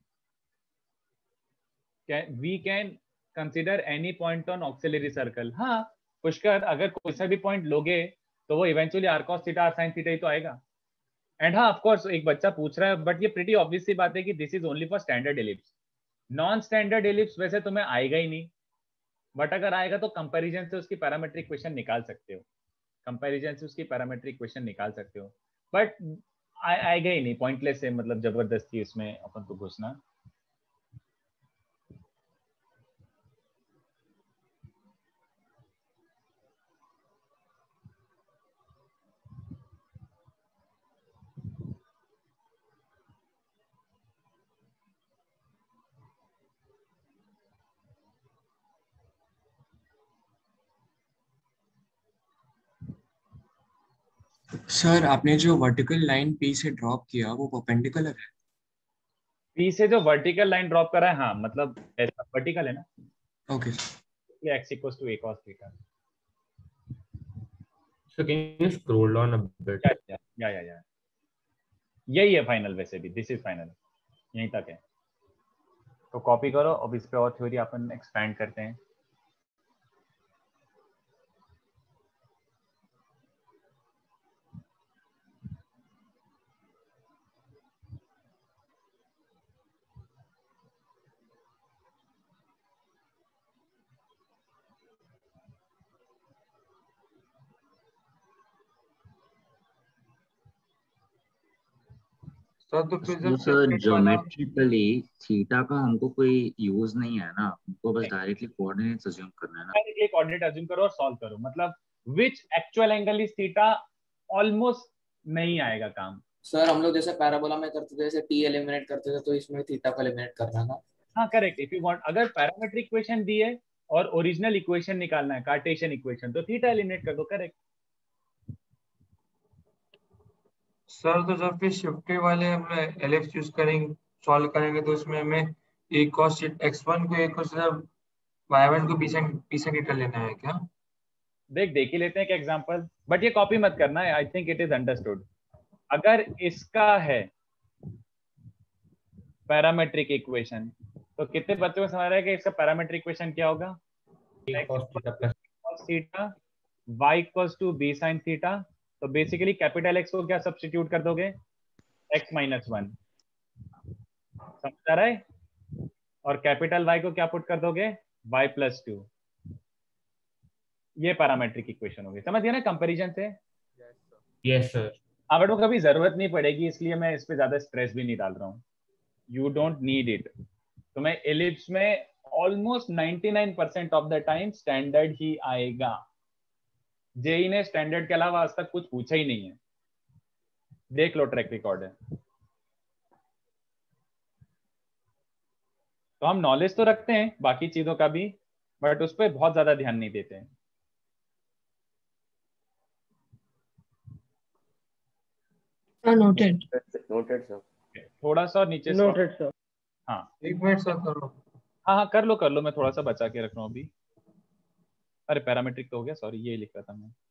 [SPEAKER 1] है। We can consider any point on auxiliary circle. हाँ पुष्कर, अगर कोई सा भी पॉइंट लोगे तो वो eventually r cos theta r sin theta ही तो आएगा। एंड हाँ ऑफ कोर्स एक बच्चा पूछ रहा है, बट ये प्रीटी ऑब्वियस सी बात है कि this is only for standard ellipse. Non standard ellipse वैसे तुम्हें आएगा ही नहीं, बट अगर आएगा तो कंपैरिजन से उसकी पैरामेट्रिक क्वेश्चन निकाल सकते हो, कंपैरिजन से उसकी पैरामेट्रिक क्वेश्चन निकाल सकते हो। बट आएगा ही नहीं, पॉइंटलेस है, मतलब जबरदस्ती इसमें अपन को घुसना।
[SPEAKER 11] सर आपने जो वर्टिकल लाइन पी से ड्रॉप किया वो परपेंडिकुलर है?
[SPEAKER 1] पी से जो वर्टिकल लाइन ड्रॉप करा है, हाँ मतलब ऐसा वर्टिकल है ना।
[SPEAKER 11] ओके
[SPEAKER 1] ये x equals to a cos theta।
[SPEAKER 8] So can you scroll down a bit?
[SPEAKER 1] या यही है फाइनल, वैसे भी दिस इज फाइनल, यहीं तक है। तो कॉपी करो, अब इस पे और थ्योरी अपन एक्सपैंड करते हैं।
[SPEAKER 8] सर तो फिर
[SPEAKER 6] तो
[SPEAKER 8] जब
[SPEAKER 6] सर
[SPEAKER 8] सेपरेट वाला
[SPEAKER 6] ज्योमेट्रिकली थीटा का हमको कोई यूज नहीं है ना, हमको बस डायरेक्टली कोऑर्डिनेट्स अज्यूम करना है ना।
[SPEAKER 1] एक कोऑर्डिनेट अज्यूम करो और सॉल्व करो, मतलब which actual angle is theta, almost नहीं आएगा काम।
[SPEAKER 5] सर हम लोग जैसे पैराबोला में करते थे, जैसे टी एलिमिनेट करते थे, तो इसमें थीटा को एलिमिनेट करना ना।
[SPEAKER 1] हाँ करेक्ट, इफ यू वांट, अगर पैरामेट्रिक इक्वेशन दी है और ओरिजिनल इक्वेशन निकालना है, कार्टेशियन इक्वेशन, तो थीटा एलिमिनेट कर दो, करेक्ट।
[SPEAKER 8] सर तो जब फिर शिफ्टेड वाले हम एलएफ यूज करेंगे, सॉल्व करेंगे, तो उसमें हमें ए कॉस x1 को, ए कॉस y1 को पीछे थीटा लेना है क्या?
[SPEAKER 1] देख ही लेते हैं एक एग्जांपल, बट ये कॉपी मत करना है, I think it is understood. अगर इसका है पैरामेट्रिक इक्वेशन, तो कितने बच्चों को समझ रहा है कि इसका पैरामेट्रिक इक्वेशन क्या होगा? cos theta y equals to b sin theta. तो बेसिकली कैपिटल X को क्या सब्स्टिट्यूट कर दोगे? x माइनस 1, समझ आ रहा है? और कैपिटल Y को क्या पुट कर दोगे? y plus 2। ये पैरामेट्रिक इक्वेशन होगी, समझ गए ना कंपैरिजन से?
[SPEAKER 8] Yes sir.
[SPEAKER 1] हाँ, बट वो कभी जरूरत नहीं पड़ेगी, इसलिए मैं इस पे ज्यादा स्ट्रेस भी नहीं डाल रहा हूँ। You don't need it. तो मैं एलिप्स में almost 99% of the time standard ही आएगा। जेई ने स्टैंडर्ड के अलावा आज तक कुछ पूछा ही नहीं है, देख लो ट्रैक रिकॉर्ड है। तो हम नॉलेज तो रखते हैं बाकी चीजों का भी, बट उस पर बहुत ज्यादा ध्यान नहीं देते हैं।
[SPEAKER 7] Noted sir.
[SPEAKER 1] थोड़ा सा नीचे
[SPEAKER 4] नोटेड सर।
[SPEAKER 1] हाँ
[SPEAKER 8] एक मिनट सर करो।
[SPEAKER 1] हाँ कर लो, मैं थोड़ा सा बचा के रख रहा हूँ अभी। अरे पैरामेट्रिक तो हो गया, सॉरी, ये लिख रहा था मैं।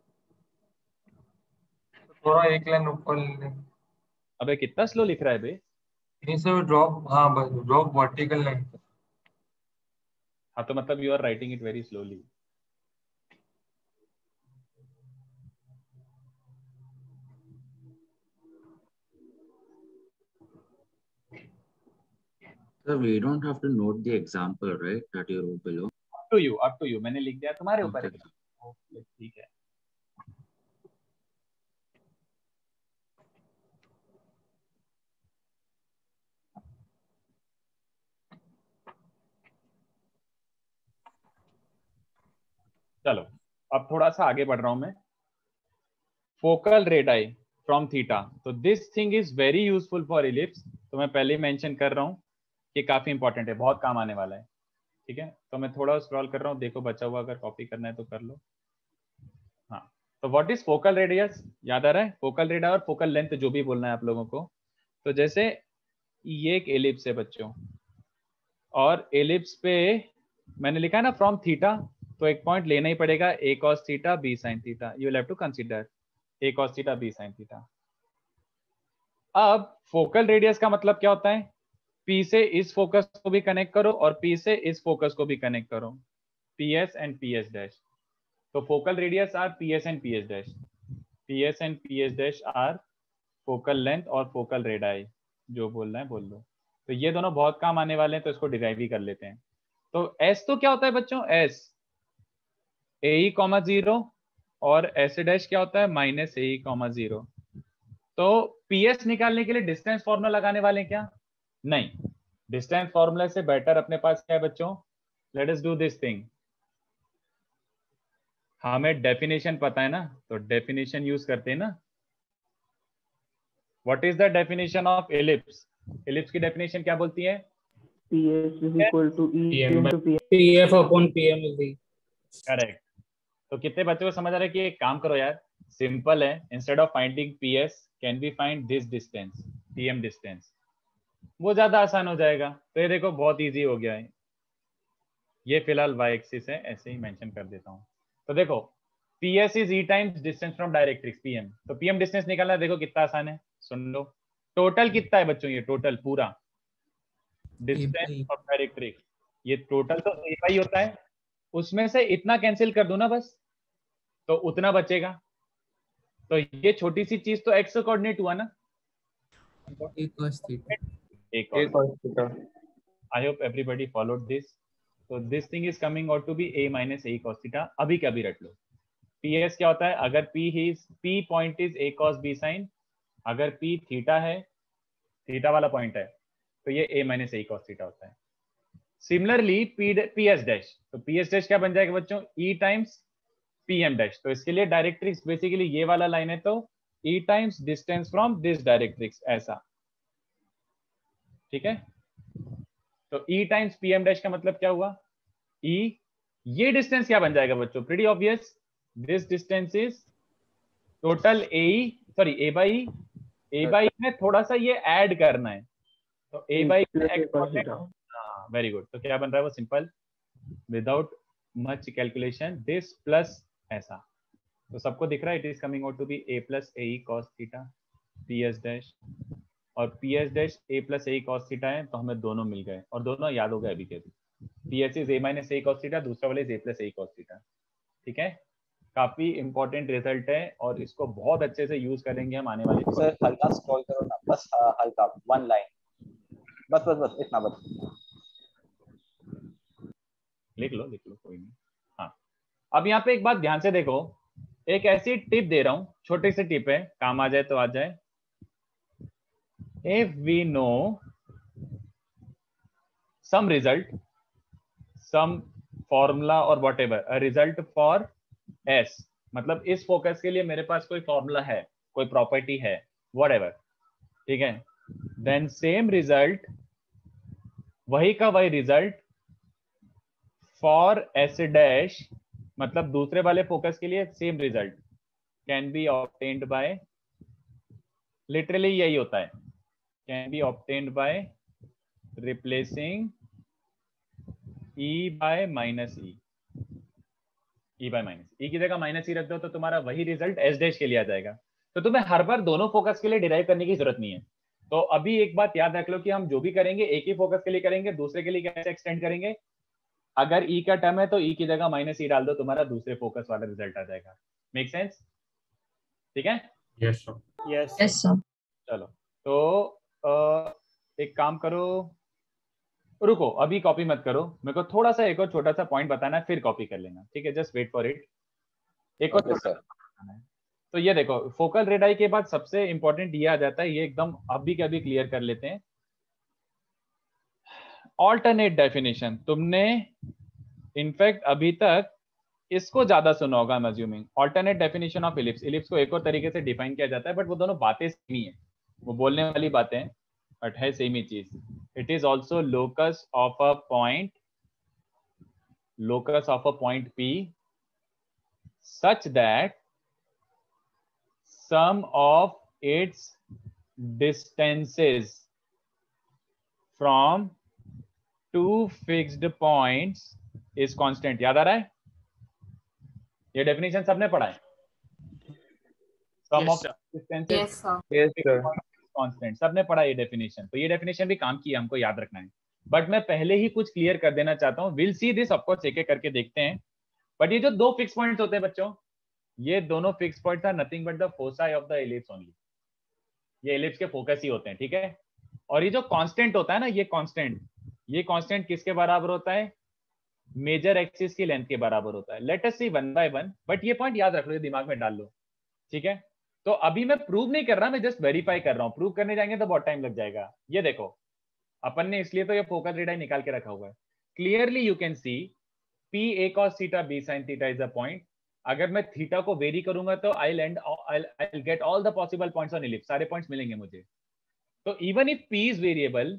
[SPEAKER 8] थोड़ा एक लाइन ऊपर ले।
[SPEAKER 1] अबे कितना स्लो लिख रहा है बे।
[SPEAKER 8] नहीं सर, ड्रॉप, हाँ बस ड्रॉप वर्टिकल लाइन।
[SPEAKER 1] हाँ तो मतलब you are writing it very slowly.
[SPEAKER 6] So we don't have to note the example, right, that you wrote below.
[SPEAKER 1] up to you, मैंने लिख दिया, तुम्हारे ऊपर है। ठीक है। चलो अब थोड़ा सा आगे बढ़ रहा हूं मैं। फोकल रेडाई फ्रॉम थीटा, तो this thing is very useful for ellipse. तो मैं पहले ही मेंशन कर रहा हूं कि काफी इंपॉर्टेंट है, बहुत काम आने वाला है। ठीक है, तो मैं थोड़ा स्क्रॉल कर रहा हूँ, देखो बचा हुआ अगर कॉपी करना है तो कर लो। हाँ, तो व्हाट इज फोकल रेडियस, याद आ रहा है? फोकल रेडियस और फोकल लेंथ जो भी बोलना है आप लोगों को। तो जैसे ये एक एलिप्स है बच्चों, और एलिप्स पे मैंने लिखा है ना फ्रॉम थीटा, तो एक पॉइंट लेना ही पड़ेगा, a cos theta b sine theta. You will have to consider a cos theta b sine theta. अब फोकल रेडियस का मतलब क्या होता है? P से इस फोकस को भी कनेक्ट करो और P से इस फोकस को भी कनेक्ट करो, PS एंड PS डैश। तो focal radius are PS and PS dash, PS and PS dash are focal length और फोकल रेडाई। जो बोलना है बोल लो। तो ये दोनों बहुत काम आने वाले हैं, तो इसको डिराइव ही कर लेते हैं। तो S तो क्या होता है बच्चों? S AE, 0 और S डैश क्या होता है? Minus AE, 0। तो PS निकालने के लिए डिस्टेंस फॉर्मूला लगाने वाले क्या? नहीं, डिस्टेंस फॉर्मूला से बेटर अपने पास क्या है बच्चों? Let us do this thing. हमें डेफिनेशन पता है ना, तो डेफिनेशन यूज करते हैं ना। What is the definition of ellipse? Ellipse की डेफिनेशन क्या बोलती है?
[SPEAKER 4] PS is equal to E into PM.
[SPEAKER 7] PF upon PM is the
[SPEAKER 1] correct. तो कितने बच्चों को समझ आ रहा है कि एक काम करो यार, सिंपल है, instead of finding PS can be find this distance, PM distance, वो ज्यादा आसान हो जाएगा। तो ये देखो बहुत इजी हो गया है। ये फिलहाल y एक्सिस है, ऐसे ही मेंशन कर देता हूँ। तो देखो PS is E times distance from directrix PM। तो PM डिस्टेंस निकालना देखो कितना आसान है, सुन लो। टोटल कितना है बच्चों? ये टोटल पूरा डिस्टेंस ऑफ डायरेक्ट्रिक्स, ये टोटल तो AY होता है, उसमें से इतना कैंसिल कर दो ना बस, तो उतना बचेगा। तो ये छोटी सी चीज तो x कोऑर्डिनेट हुआ ना, I hope everybody followed this. So this thing is coming out to be a minus a cos theta। अभी क्या भी रट लो। PS क्या होता है? अगर P point is a cos b sin, अगर P थीटा है थीटा वाला पॉइंट है, तो ये a minus a cos theta होता है। सिमिलरली पी एस डैश, तो पी एस डैश क्या बन जाएगा बच्चों, e times P M dash. तो इसके लिए डायरेक्ट्रिक्स बेसिकली ये वाला लाइन है, तो e times distance from this directrix, ऐसा, ठीक है। तो e times P M dash का मतलब क्या हुआ, e, ये डिस्टेंस क्या बन जाएगा बच्चों, pretty obvious, this distance is total a by में थोड़ा सा ये ऐड करना है, तो a बाई वेरी गुड। तो क्या बन रहा है वो, simple, without much calculation, this plus ऐसा, तो सबको दिख रहा है, it is coming out to be a plus a cos theta P S dash, और P S dash a plus a cos theta है, तो हमें दोनों मिल गए और दोनों याद हो गए अभी के अभी। P S is a minus a cos theta, दूसरा वाला is a plus a cos theta, ठीक है। काफी इंपॉर्टेंट रिजल्ट है और इसको बहुत अच्छे से यूज करेंगे हम आने वाले।
[SPEAKER 2] सर हल्का स्क्रॉल करो ना, बस हल्का, वन लाइन, बस बस बस इतना बस,
[SPEAKER 1] लिख लो कोई नहीं। हाँ, अब यहाँ पे एक बात ध्यान से देखो, एक ऐसी टिप दे रहा हूं, छोटी सी टिप है, काम आ जाए तो आ जाए। If we know some result, some formula और whatever, a result for S, मतलब इस फोकस के लिए मेरे पास कोई फॉर्मूला है, कोई प्रॉपर्टी है, वॉट एवर, ठीक है, देन सेम रिजल्ट, वही का वही रिजल्ट फॉर एस डैश, मतलब दूसरे वाले फोकस के लिए same result can be obtained by, literally यही होता है, can be obtained by replacing e by minus e by minus e की जगह माइनस ई रख दो, तो तुम्हारा वही रिजल्ट एस डैश के लिए आ जाएगा। तो तुम्हें हर बार दोनों फोकस के लिए डिराइव करने की जरूरत नहीं है। तो अभी एक बात याद रख लो कि हम जो भी करेंगे एक ही फोकस के लिए करेंगे, दूसरे के लिए कैसे एक्सटेंड करेंगे, अगर ई का टर्म है तो ई की जगह माइनस ई डाल दो, तुम्हारा दूसरे फोकस वाला रिजल्ट आ जाएगा। मेक सेंस, ठीक है?
[SPEAKER 7] Yes sir.
[SPEAKER 9] Yes sir.
[SPEAKER 1] चलो, तो एक काम करो, रुको अभी कॉपी मत करो, मेरे को थोड़ा सा एक और छोटा सा पॉइंट बताना है, फिर कॉपी कर लेना, ठीक है? Just wait for it. एक और छोटा बताना है। तो ये देखो, फोकल रेडाई के बाद सबसे इंपॉर्टेंट ये आ जाता है, ये एकदम अभी के अभी क्लियर कर लेते हैं। ऑल्टरनेट डेफिनेशन, तुमने इनफैक्ट अभी तक इसको ज्यादा सुना होगा, I am assuming. Alternate definition of ellipse, ellipse को एक और तरीके से डिफाइन किया जाता है, बट वो दोनों बातें सेम ही है, वो बोलने वाली बातें, बट है सेम ही चीज। It is also locus of a point, locus of a point P such that sum of its distances from two fixed points is constant। याद आ रहा है? ये डेफिनेशन सबने पढ़ा है। sum of distances constant, सबने पढ़ा ये डेफिनेशन। तो ये डेफिनेशन भी काम की है, हमको याद रखना है। बट मैं पहले ही कुछ क्लियर कर देना चाहता हूँ, विल सी दिस, ऑफकोर्स एक एक करके देखते हैं। बट ये जो दो फिक्स पॉइंट्स होते हैं बच्चों, ये दोनों fixed points are nothing but the foci of the ellipse only. ये एलिप्स के फोकस ही होते हैं, ठीक है? और ये जो कांस्टेंट होता है ना, ये कांस्टेंट किसके बराबर होता है? मेजर एक्सिस की लेंथ के बराबर होता है। Let us see one by one, but ये पॉइंट याद रख लो, ये दिमाग में डाल लो, ठीक है? तो अभी मैं प्रूव नहीं कर रहा, मैं जस्ट वेरीफाई कर रहा हूँ। प्रूव करने जाएंगे तो बहुत टाइम लग जाएगा। ये देखो, अपन ने इसलिए तो ये फोकस रेडाई निकाल के रखा हुआ है। Clearly you can see P A cos theta B sin theta is a point। अगर मैं थीटा को वेरी करूंगा तो I'll get all the possible points on ellipse, सारे पॉइंट्स मिलेंगे मुझे। तो even if P is variable,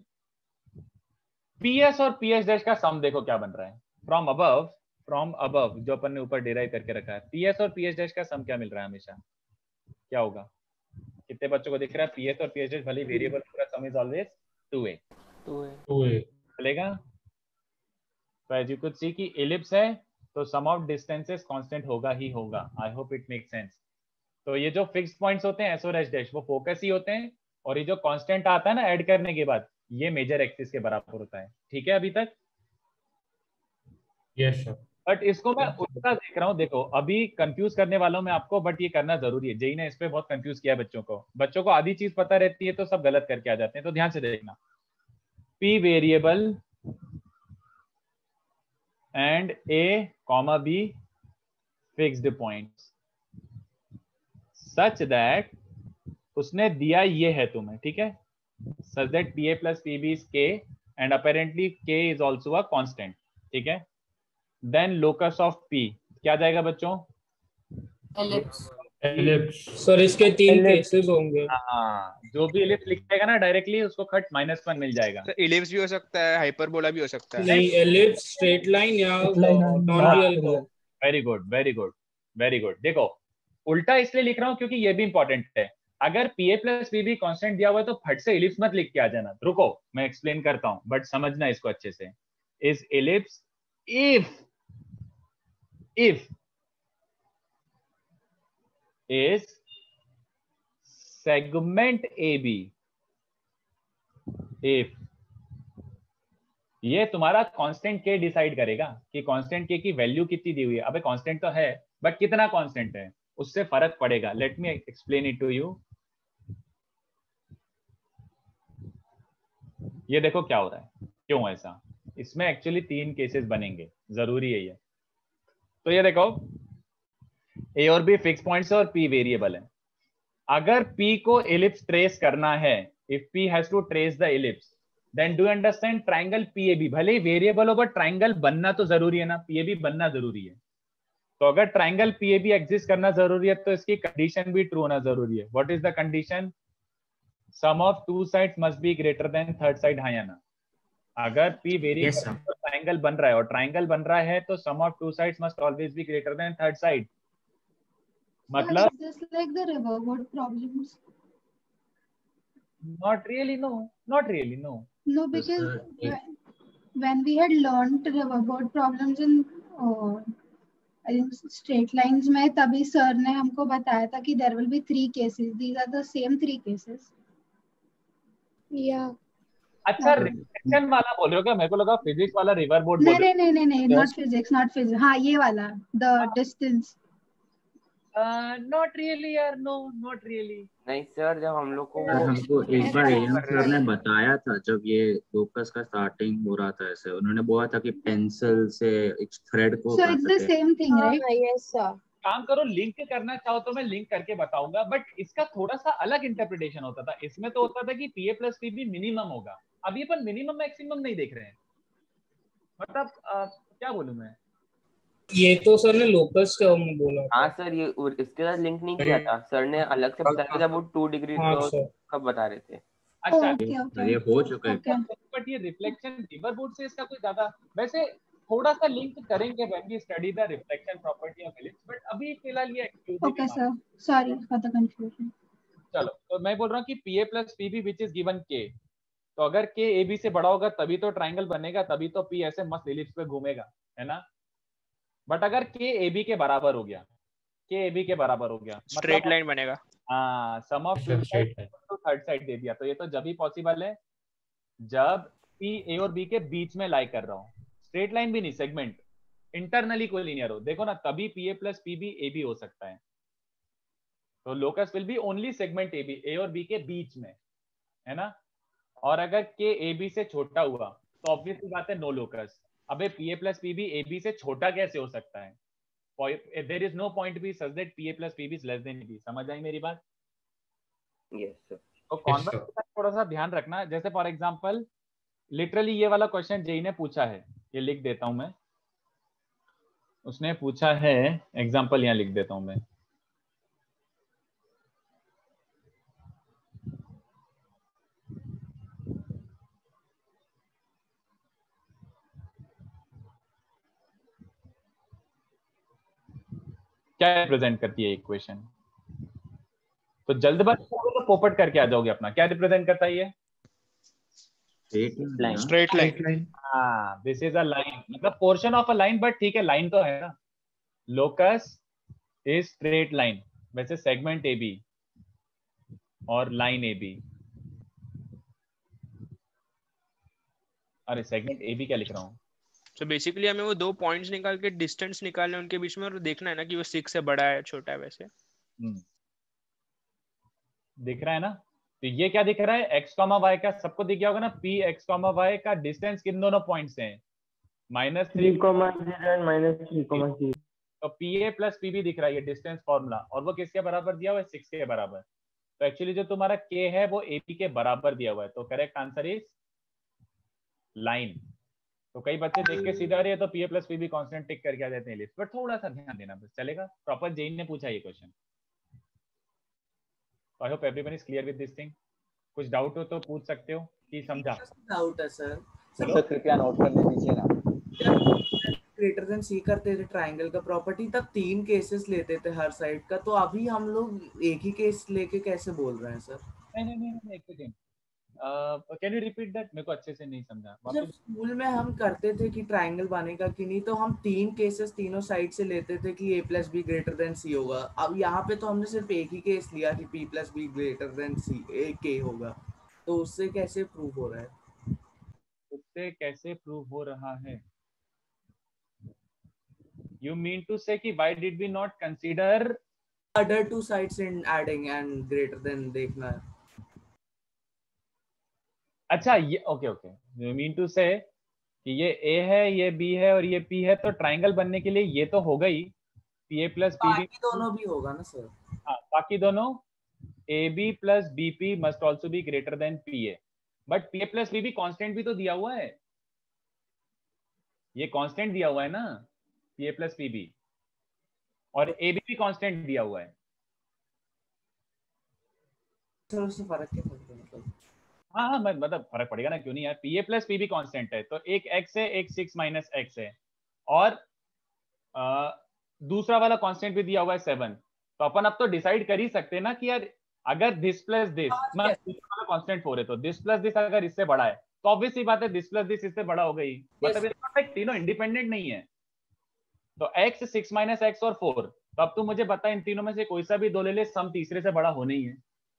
[SPEAKER 1] PS और PS डैश का सम देखो क्या बन रहा है। फ्रॉम अबव जो अपन ने ऊपर डिराइव करके रखा है, PS और PS डैश का सम क्या मिल रहा है हमेशा? क्या होगा? कितने बच्चों को दिख रहा है? PS और PS डैश भले वेरिएबल, पूरा सम इज ऑलवेज 2a चलेगा। तो एज यू कुड सी कि एलिप्स है तो सम ऑफ डिस्टेंसेस कांस्टेंट होगा ही होगा। I hope it make sense. तो ये जो फिक्स्ड पॉइंट्स होते हैं S और S डैश, वो फोकस ही होते हैं, और ये जो कांस्टेंट आता है ना ऐड करने के बाद, ये मेजर एक्सिस के बराबर होता है। ठीक है अभी तक?
[SPEAKER 7] Yes sir.
[SPEAKER 1] बट इसको मैं उल्टा देख रहा हूँ। देखो अभी कंफ्यूज करने वाला हूं मैं आपको, बट ये करना जरूरी है। जेई ने इस पे बहुत कंफ्यूज किया बच्चों को आधी चीज पता रहती है तो सब गलत करके आ जाते हैं। तो ध्यान से देखना, P variable and A, B fixed points such that उसने दिया ये है तुम्हें, ठीक है? such that PA plus PB is K and apparently K is also a constant. ठीक है, then locus of P क्या जाएगा बच्चों?
[SPEAKER 7] एलिप्स। सर इसके 3 केसेस होंगे।
[SPEAKER 1] हाँ, जो भी एलिप्स लिखेगा ना डायरेक्टली उसको खट -1 मिल जाएगा।
[SPEAKER 9] तो एलिप्स भी हो सकता है, हाइपरबोला भी हो सकता है।
[SPEAKER 7] नहीं, एलिप्स स्ट्रेट लाइन या नॉन रियल को।
[SPEAKER 1] Very good very good very good. देखो उल्टा इसलिए लिख रहा हूँ क्योंकि ये भी इंपॉर्टेंट है। अगर PA प्लस PB कांस्टेंट दिया हुआ है तो फट से एलिप्स मत लिख के आ जाना, रुको मैं एक्सप्लेन करता हूँ, बट समझना इसको अच्छे से। Is ellipse if is segment AB, if ये तुम्हारा कांस्टेंट K डिसाइड करेगा कि कांस्टेंट K की वैल्यू कितनी दी हुई है। अबे कांस्टेंट तो है बट कितना कांस्टेंट है उससे फर्क पड़ेगा। Let me explain it to you. ये देखो क्या हो रहा है, क्यों ऐसा। इसमें एक्चुअली 3 केसेस बनेंगे, जरूरी है ये। तो ये देखो A और B फिक्स पॉइंट्स है और P वेरिएबल है। अगर P को एलिप्स ट्रेस करना है, if P has to trace the ellipse, then do understand triangle PAB भले ही वेरिएबल हो बट ट्राइंगल बनना तो जरूरी है ना, PAB बनना जरूरी है। तो अगर ट्राइंगल PAB एग्जिस्ट करना जरूरी है तो इसकी कंडीशन भी ट्रू होना जरूरी है। What is the condition? Sum of two sides must be greater than third side, हाँ या ना? अगर P वेरिएबल तो ट्राइंगल बन रहा है और ट्राइंगल बन रहा है तो sum of two sides must always be greater than third side. मतलब
[SPEAKER 12] just like the river word problems.
[SPEAKER 1] Not really, no. Not really, no.
[SPEAKER 12] No, because when we had learned river word problems in I think straight lines में, तभी sir ने हमको बताया था कि there will be 3 cases. These are the same 3 cases. Yeah.
[SPEAKER 1] अच्छा reflection वाला बोल रहे हो क्या? मेरे को लगा फिजिक्स वाला रिवर बोर्ड बोल
[SPEAKER 12] नहीं
[SPEAKER 1] रहे हो।
[SPEAKER 12] नहीं नहीं नहीं, not physics, not physics. हाँ ये वाला the distance.
[SPEAKER 1] Not really यार, no, not really.
[SPEAKER 6] नहीं सर, जब हम लोग को हमको एक बार एएम सर ने बताया था, जब ये लोकस का स्टार्टिंग हो रहा था, ऐसे उन्होंने बोला था कि पेंसिल से एक थ्रेड को
[SPEAKER 12] So it's the same thing, right?
[SPEAKER 13] Yes sir.
[SPEAKER 1] काम करो, लिंक करना चाहो तो मैं लिंक करके बताऊंगा, बट इसका थोड़ा सा अलग इंटरप्रिटेशन होता था। इसमें तो होता था कि PA प्लस PB मिनिमम होगा, अभी अपन मिनिमम मैक्सिमम नहीं देख रहे हैं। मतलब क्या बोलूं मैं,
[SPEAKER 7] ये तो सर ने लोकस टर्म में बोला।
[SPEAKER 14] हाँ सर, ये इसके साथ लिंक नहीं किया था सर ने, अलग से बताया था, वो 2 डिग्री का बता रहे थे।
[SPEAKER 1] अच्छा
[SPEAKER 6] ये हो चुका है।
[SPEAKER 1] बट ये रिफ्लेक्शन रिवर बोर्ड से इसका कोई ज्यादा, वैसे थोड़ा सा लिंक करेंगे when we study the reflection property of ellipse, but अभी फिलहाल ये exclusive.
[SPEAKER 12] Okay sir, sorry for the confusion.
[SPEAKER 1] चलो, तो मैं बोल रहा हूँ कि PA plus PB which is given K, तो अगर K AB से बड़ा होगा तभी तो ट्राइंगल बनेगा, तभी तो P ऐसे मस्त एलिप्स पे घूमेगा, है ना? बट अगर K AB के बराबर हो गया, K AB के बराबर हो गया,
[SPEAKER 9] स्ट्रेट लाइन बनेगा।
[SPEAKER 1] हाँ, सम ऑफ टू साइड तो थर्ड साइड दे दिया, तो ये तो जब ही पॉसिबल है जब P A और B के बीच में लाई कर रहा हूँ। स्ट्रेट लाइन भी नहीं, सेगमेंट इंटरनली कोई लीनियर हो, देखो ना, तभी PA प्लस PB AB हो सकता है। तो locus will be only segment AB, A और B के बीच में, है ना? और अगर K AB से छोटा हुआ तो ऑब्वियसली बात है नो लोकस। अबे PA प्लस PB AB से छोटा कैसे हो सकता है? There is no point to be such that PA plus PB is less than AB। समझ आई मेरी बात?
[SPEAKER 14] Yes sir.
[SPEAKER 1] तो कॉन्वर्स का थोड़ा सा ध्यान रखना। जैसे फॉर एग्जांपल लिटरली ये वाला क्वेश्चन जेई ने पूछा है, ये लिख देता हूं मैं, उसने पूछा है एग्जांपल, यहाँ लिख देता हूं मैं। क्या रिप्रेजेंट करती है इक्वेशन? तो जल्दबाजी करोगे तो पोपट करके आ जाओगे अपना। क्या रिप्रेजेंट करता है ये?
[SPEAKER 9] Straight line.
[SPEAKER 1] हाँ, दिस इज अ लाइन, मतलब portion of a line, but ठीक है लाइन तो है ना। लोकस इज स्ट्रेट लाइन, वैसे सेगमेंट AB और लाइन AB, अरे सेगमेंट AB क्या लिख रहा हूँ?
[SPEAKER 9] तो बेसिकली हमें वो 2 पॉइंट्स निकाल के डिस्टेंस निकालना है उनके बीच में, और देखना है ना कि वो 6 से बड़ा है छोटा है। वैसे
[SPEAKER 1] दिख रहा है ना? तो ये क्या दिख रहा है? x, y का सबको दिख गया होगा ना, P x, y का डिस्टेंस किन दोनों पॉइंट से है? -3, -3, तो PA प्लस PB दिख रहा है, ये डिस्टेंस फॉर्मूला, और वो किसके बराबर दिया हुआ है? 6 के बराबर। तो एक्चुअली जो तुम्हारा k है वो ab के बराबर दिया हुआ है, तो करेक्ट आंसर इज लाइन। तो कई बच्चे देख के सीधा रहे तो pa plus pb constant tick करके आ जाते हैं लिस्ट, बट थोड़ा सा ध्यान देना बस चलेगा। प्रॉपर जेइन ने पूछा ये question. I hope everyone is clear with this thing. कुछ डाउट हो तो पूछ सकते हो कि समझा।
[SPEAKER 5] डाउट है सर।
[SPEAKER 2] सर कृपया नोट करने दीजिए ना।
[SPEAKER 5] ग्रेटर देन सी करते थे ट्रायंगल का प्रॉपर्टी, तब 3 केसेस लेते थे हर साइड का, तो अभी हम लोग एक ही केस लेके कैसे बोल रहे हैं सर?
[SPEAKER 1] नहीं एक second, can you repeat that? मेरे को अच्छे से नहीं समझा।
[SPEAKER 5] जब स्कूल में हम करते थे कि ट्रायंगल बनेगा कि नहीं, तो हम 3 केसेस तीनों साइड से लेते थे कि a plus B greater than C होगा। अब यहाँ पे तो हमने सिर्फ एक ही केस लिया कि p plus B greater than C k होगा, तो उससे कैसे प्रूव हो रहा है?
[SPEAKER 1] उससे कैसे प्रूव हो रहा है? You mean to say कि why did we not consider
[SPEAKER 5] other two sides in adding and greater than देखना है।
[SPEAKER 1] अच्छा ये okay You mean to say कि ये a है, ये b है और ये p है, तो ट्राइंगल बनने के लिए ये तो होगा ही pa प्लस pb।
[SPEAKER 5] बाकी दोनों भी होगा ना सर?
[SPEAKER 1] हाँ बाकी दोनों ab plus bp must also be greater than pa, but pa plus pb constant भी तो दिया हुआ है, ये कांस्टेंट दिया हुआ है ना pa प्लस pb, और ab भी कांस्टेंट दिया हुआ है।
[SPEAKER 5] सर उससे फर्क क्या पड़ता है मतलब?
[SPEAKER 1] हाँ मतलब फर्क पड़ेगा ना, क्यों नहीं यार। pa प्लस pb कांस्टेंट है, तो एक x है, एक 6 माइनस x है, और दूसरा वाला कांस्टेंट भी दिया हुआ है 7। तो अपन अब तो डिसाइड कर ही सकते हैं ना कि यार अगर दिस प्लस दिस वाला कांस्टेंट 4 है तो दिस प्लस दिस अगर इससे बड़ा है तो ऑब्वियस सी बात है दिस प्लस दिस इससे बड़ा हो गई। मतलब ये तीनों इंडिपेंडेंट नहीं है। तो x 6 माइनस x और 4, तो अब तू मुझे बता इन तीनों में से कोई सा भी दो ले ले, सम तीसरे से बड़ा होना ही है,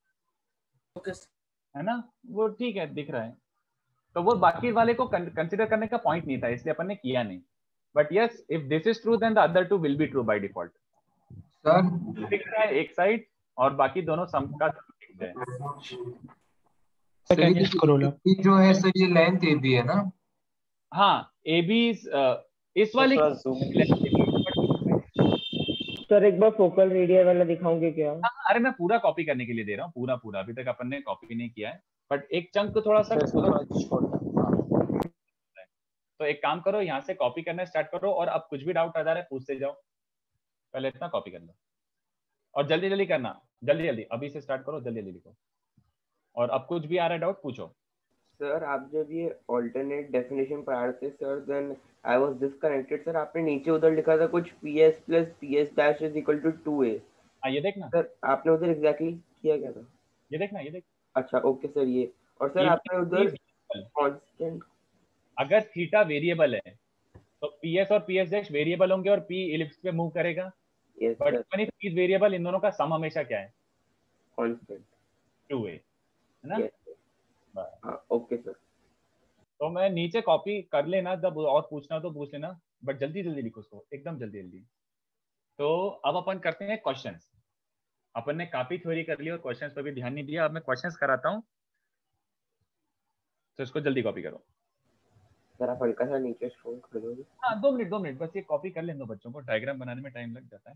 [SPEAKER 1] है ना? वो ठीक है, दिख रहा है। तो वो बाकी वाले को कंसीडर करने का पॉइंट नहीं था, इसलिए अपन ने किया नहीं। But yes, if this is true then the other two will be true by default.
[SPEAKER 8] Sir
[SPEAKER 1] दिख रहा है एक साइड और बाकी दोनों सम का दिख जाए।
[SPEAKER 8] जो है सर ये लेंथ ए बी है ना?
[SPEAKER 1] हाँ ए बी इस वाले
[SPEAKER 4] सर एक बार फोकल रेडियस वाला दिखाओगे क्या?
[SPEAKER 1] अरे मैं पूरा कॉपी करने के लिए दे रहा हूँ, पूरा अभी तक अपन ने कॉपी नहीं किया है, बट एक चंक थोड़ा सा तो एक काम करो, यहाँ से कॉपी करना स्टार्ट करो, और अब कुछ भी डाउट आ जा रहा है पूछते जाओ। पहले इतना कॉपी कर लो और जल्दी जल्दी करना, जल्दी अभी से स्टार्ट करो, जल्दी लिखो, और अब कुछ भी आ रहा है डाउट पूछो।
[SPEAKER 14] सर आप जब ये ऑल्टरनेट डेफिनेशन पढ़ा रहे थे sir, then I was disconnected sir. आपने नीचे उधर लिखा था कुछ ps plus ps dash is equal to 2a।
[SPEAKER 1] हाँ ये देखना
[SPEAKER 14] सर, आपने उधर एग्जैक्टली किया क्या था?
[SPEAKER 1] ये देखना, ये देख।
[SPEAKER 14] अच्छा ओके सर, ये और सर आपने उधर कांस्टेंट,
[SPEAKER 1] अगर थीटा वेरिएबल है तो ps और ps डैश वेरिएबल होंगे और p इलिप्स पे मूव करेगा। But when p is variable, इन दोनों का सम हमेशा क्या है?
[SPEAKER 14] कांस्टेंट
[SPEAKER 1] 2a, है ना?
[SPEAKER 14] Okay sir.
[SPEAKER 1] तो मैं नीचे कॉपी कर लेना, जब और पूछना तो पूछ लेना, बट जल्दी लिखो उसको, एकदम जल्दी। तो अब अपन करते हैं क्वेश्चंस। अपन ने काफी थ्योरी कर ली और क्वेश्चंस पर भी ध्यान नहीं दिया। अब मैं क्वेश्चंस कराता हूँ, तो इसको जल्दी कॉपी करो।
[SPEAKER 14] सर आप हल्का सा नीचे स्क्रॉल कर दोगे?
[SPEAKER 1] हाँ 2 मिनट बस, ये कॉपी कर लें दो बच्चों को, डायग्राम बनाने में टाइम लग जाता है।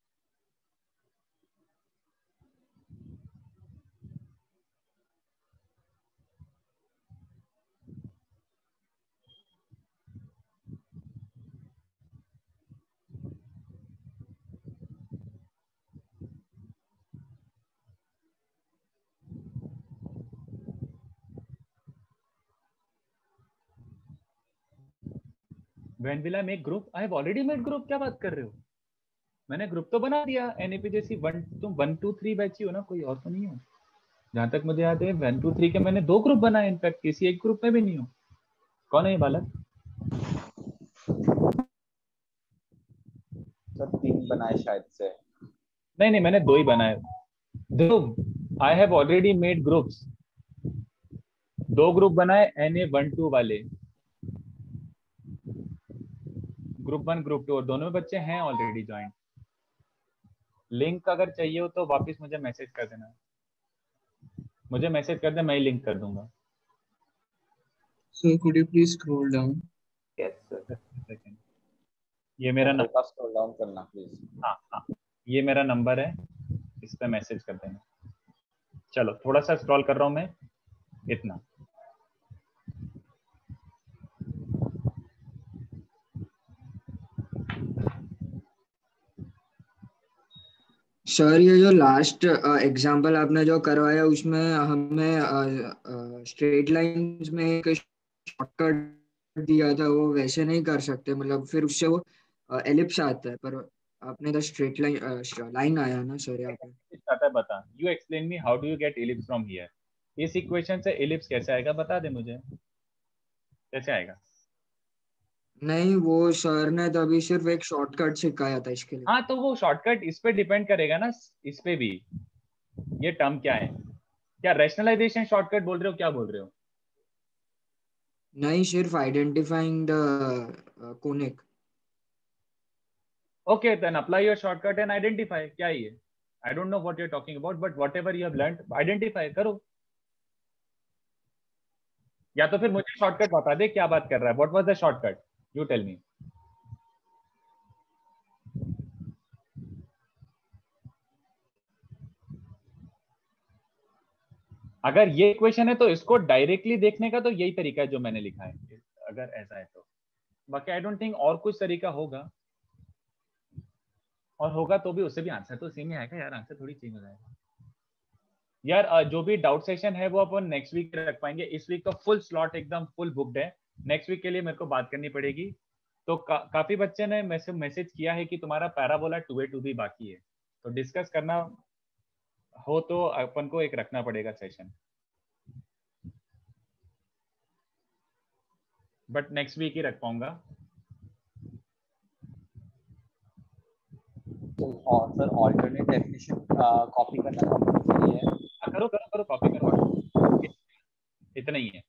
[SPEAKER 1] When will I make group? I have already made group। क्या बात कर रहे हो? मैंने ग्रुप तो बना दिया NAP जैसी। तुम 1 2 3 बैच ही हो ना, कोई और तो नहीं हो? जहां तक मुझे याद है 1 2 3 के मैंने 2 ग्रुप बनाए, इनफैक्ट किसी एक ग्रुप में भी नहीं हो। कौन है ये बालक?
[SPEAKER 2] सर 3 बनाए शायद से।
[SPEAKER 1] नहीं मैंने 2 ही बनाए। देखो I have already made groups, 2 group बनाए NA 1 2 वाले, ग्रुप 1 ग्रुप 2, और दोनों बच्चे हैं ऑलरेडी ज्वाइन। लिंक अगर चाहिए हो तो वापस मुझे मैसेज कर देना, मुझे मैसेज कर दे, मैं ही लिंक कर दूंगा।
[SPEAKER 11] Sir could you please scroll down?
[SPEAKER 14] Yes sir.
[SPEAKER 1] ये मेरा नंबर,
[SPEAKER 2] स्क्रॉल डाउन करना प्लीज।
[SPEAKER 1] हाँ ये मेरा नंबर है, इस पे मैसेज कर देना। चलो थोड़ा सा स्क्रॉल कर रहा हूं मैं, इतना।
[SPEAKER 13] सर ये जो लास्ट एग्जांपल आपने जो करवाया उसमें हमें स्ट्रेट लाइंस में एक शॉर्टकट दिया था, वो वैसे नहीं कर सकते, मतलब फिर उससे वो एलिप्स आता है, पर आपने तो स्ट्रेट लाइन आया ना सर यहाँ पे।
[SPEAKER 1] आता है, बता, you explain me how do you get ellipse from here. इस इक्वेशन से एलिप्स कैसे आएगा, बता दे मुझे, कैसे आएगा।
[SPEAKER 13] नहीं, वो सर ने तो अभी सिर्फ एक शॉर्टकट सिखाया था इसके लिए।
[SPEAKER 1] हाँ तो वो शॉर्टकट इस पे डिपेंड करेगा ना, इस पे भी। ये टर्म क्या है, क्या रैशनलाइजेशन शॉर्टकट बोल रहे हो, क्या बोल रहे हो।
[SPEAKER 13] नहीं, सिर्फ identifying the conic.
[SPEAKER 1] Okay then apply your shortcut and identify, क्या है ये। I don't know what you are talking about, but whatever you have learned identify करो। या तो फिर मुझे शॉर्टकट बता दे, क्या बात कर रहा है, what was the shortcut, you tell me. अगर ये इक्वेशन है तो इसको डायरेक्टली देखने का तो यही तरीका है जो मैंने लिखा है, अगर ऐसा है तो। बाकी आई डोंट थिंक और कुछ तरीका होगा, और होगा तो भी उससे भी आंसर तो सेम ही आएगा यार, आंसर थोड़ी चेंज हो जाएगा यार। जो भी डाउट सेशन है वो अपन नेक्स्ट वीक रख पाएंगे, इस वीक तो फुल स्लॉट एकदम फुल बुक्ड है। नेक्स्ट वीक के लिए मेरे को बात करनी पड़ेगी। तो काफी बच्चे ने मैसेज किया है कि तुम्हारा पैराबोला 2A 2B बाकी है, तो डिस्कस करना हो तो अपन को एक रखना पड़ेगा सेशन, बट नेक्स्ट वीक ही रख पाऊंगा।
[SPEAKER 2] तो सर ऑल्टरनेट डेफिनेशन कॉपी करना कंपल्सरी है?
[SPEAKER 1] करो करो करो, कॉपी करो, इतना ही है।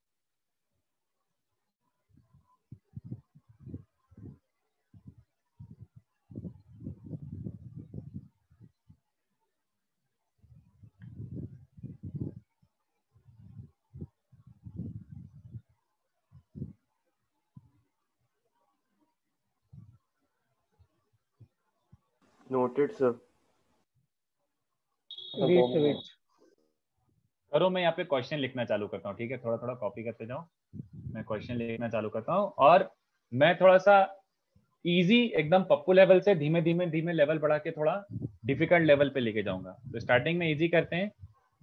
[SPEAKER 14] Noted sir.
[SPEAKER 4] वेट।
[SPEAKER 1] करो, मैं यहाँ पे क्वेश्चन लिखना चालू करता हूँ, ठीक है, थोड़ा थोड़ा कॉपी करते जाओ। मैं क्वेश्चन लिखना चालू करता हूँ, और मैं थोड़ा सा इजी एकदम पप्पू लेवल से धीमे धीमे धीमे लेवल बढ़ा के थोड़ा डिफिकल्ट लेवल पे लेके जाऊंगा। तो स्टार्टिंग में इजी करते हैं।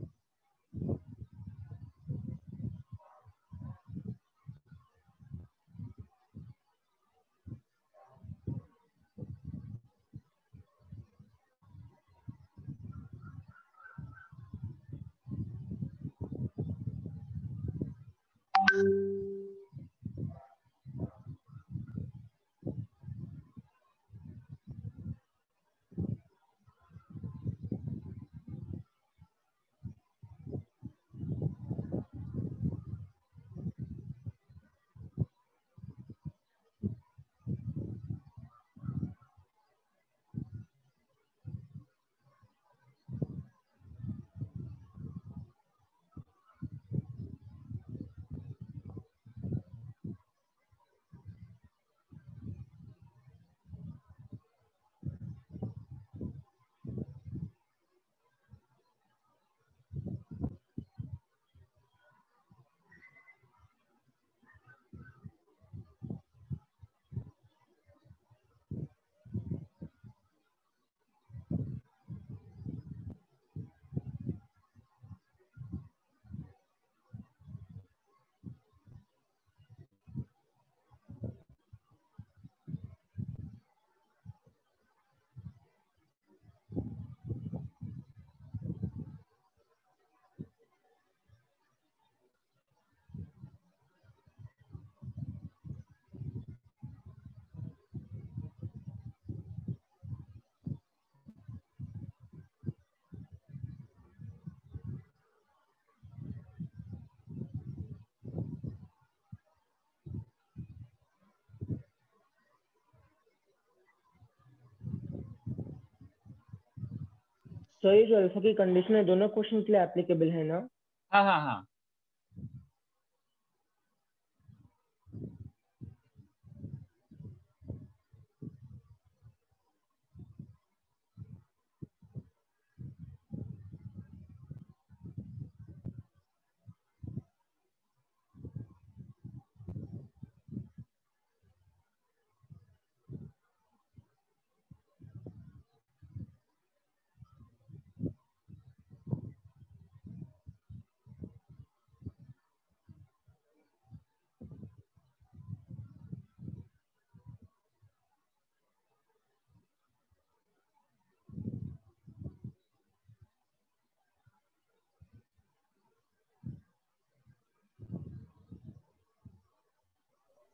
[SPEAKER 4] सर ये जो अल्फा की कंडीशन है दोनों क्वेश्चन के लिए एप्लीकेबल है ना?
[SPEAKER 1] हाँ हाँ हाँ।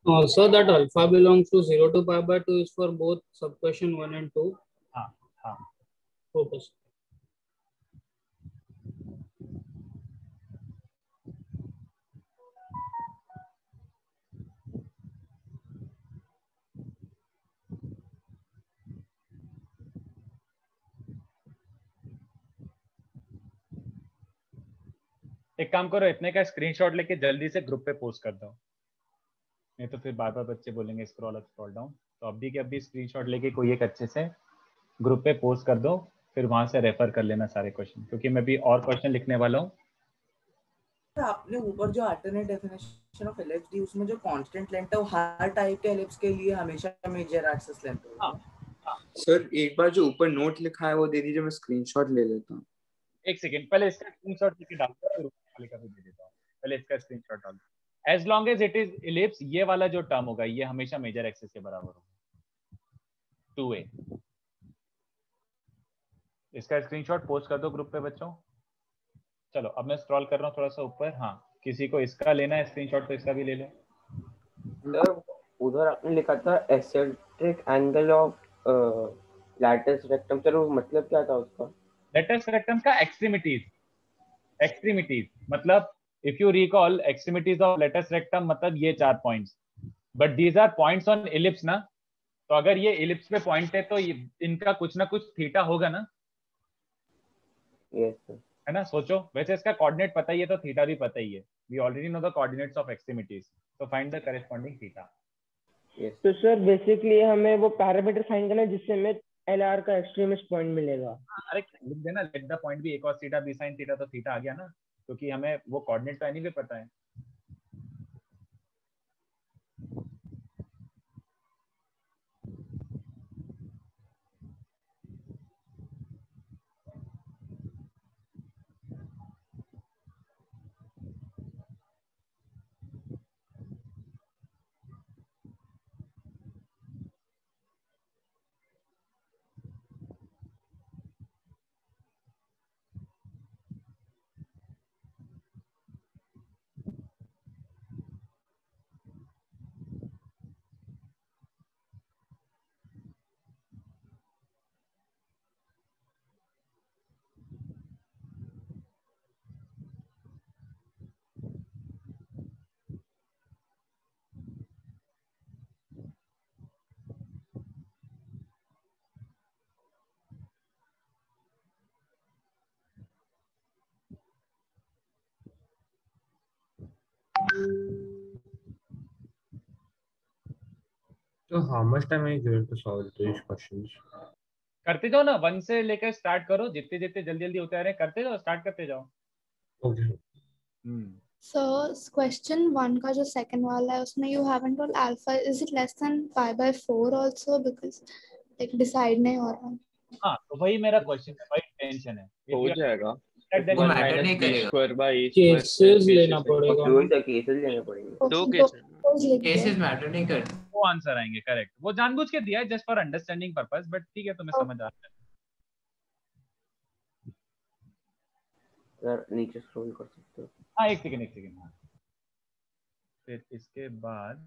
[SPEAKER 7] So that alpha belongs to 0 to pi by 2 is for both sub question 1 and 2.
[SPEAKER 1] हाँ हाँ
[SPEAKER 7] Focus.
[SPEAKER 1] एक काम करो, इतने का स्क्रीनशॉट लेके जल्दी से ग्रुप पे पोस्ट कर दो, नहीं तो फिर बार बार बच्चे बोलेंगे स्क्रॉल अप स्क्रॉल डाउन। तो अभी के अभी स्क्रीनशॉट लेके कोई एक अच्छे से ग्रुप पे पोस्ट कर दो, फिर वहां से रेफर कर लेना सारे क्वेश्चन, क्योंकि मैं भी और क्वेश्चन लिखने वाला हूँ।
[SPEAKER 5] आपने ऊपर जो अल्टरनेट डेफिनेशन ऑफ एलिप्स दी उसमें जो कांस्टेंट लेंथ है वो हर टाइप के एलिप्स के लिए हमेशा मेजर एक्सिस लेंथ होगा।
[SPEAKER 11] सर एक बार जो ऊपर नोट लिखा है वो दे दीजिए, मैं स्क्रीनशॉट ले लेता हूँ।
[SPEAKER 1] एक सेकंड, पहले इसका स्क्रीनशॉट लेके डाल दो, फिर वाले का भी दे देता हूँ। पहले इसका स्क्रीनशॉट डाल दो। As long as it is ellipse, ये वाला जो टर्म होगा ये हमेशा मेजर एक्सिस के बराबर होगा 2a। इसका स्क्रीनशॉट पोस्ट कर दो ग्रुप पे बच्चों। चलो अब मैं स्क्रॉल कर रहा हूँ थोड़ा सा ऊपर। हाँ, किसी को इसका लेना है स्क्रीनशॉट तो इसका भी ले लो।
[SPEAKER 14] सर उधर आपने लिखा था eccentric angle of latus rectum, sir वो मतलब क्या था उसका?
[SPEAKER 1] लैटिस रेक्टम का एक्सट्रीमिटीज मतलब if you recall extremities of latus rectum मतलब ये 4 points, but these are points on ellipse ना। तो अगर ये इलिप्स पे पॉइंट है तो इनका कुछ ना कुछ थीटा होगा ना।
[SPEAKER 14] यस सर,
[SPEAKER 1] है ना। सोचो, वैसे इसका कोऑर्डिनेट पता ही है तो थीटा भी पता ही है। We already know the coordinates of extremities, तो फाइंड द करेस्पॉन्डिंग थीटा।
[SPEAKER 4] तो सर बेसिकली हमें वो पैरामीटर फाइंड करना है जिससे हमें LR का एक्सट्रीमिस्ट पॉइंट मिलेगा।
[SPEAKER 1] अरे लिख देना let the point be a cos theta b sin theta, तो थीटा आ गया ना, क्योंकि हमें वो कोऑर्डिनेट तो एनीवे पता है।
[SPEAKER 11] So how much time are you going to solve these questions?
[SPEAKER 1] करते जाओ ना, 1 से लेकर स्टार्ट करो, जितने जितने जल्दी जल्दी होते आ रहे हैं करते जाओ, स्टार्ट करते जाओ।
[SPEAKER 11] Okay.
[SPEAKER 15] So question 1 का जो second वाला है उसमें you haven't told alpha is it less than pi by 4 also because like decide नहीं हो रहा।
[SPEAKER 1] हाँ तो वही मेरा क्वेश्चन है, वही टेंशन है।
[SPEAKER 10] हो जाएगा,
[SPEAKER 5] वो मैटर नहीं करेगा।
[SPEAKER 7] केसेस लेना पड़ेगा,
[SPEAKER 14] दो केसेस लेने पड़ेंगे।
[SPEAKER 9] दो केसेस
[SPEAKER 5] केसेस मैटर नहीं करते,
[SPEAKER 1] वो आंसर आएंगे करेक्ट। वो जानबूझ के दिया है just for understanding purpose, but ठीक है, तुम्हें समझ आ रहा है।
[SPEAKER 14] सर नीचे स्क्रॉल कर सकते हो।
[SPEAKER 1] हाँ एक सेकंड। हाँ फिर इसके बाद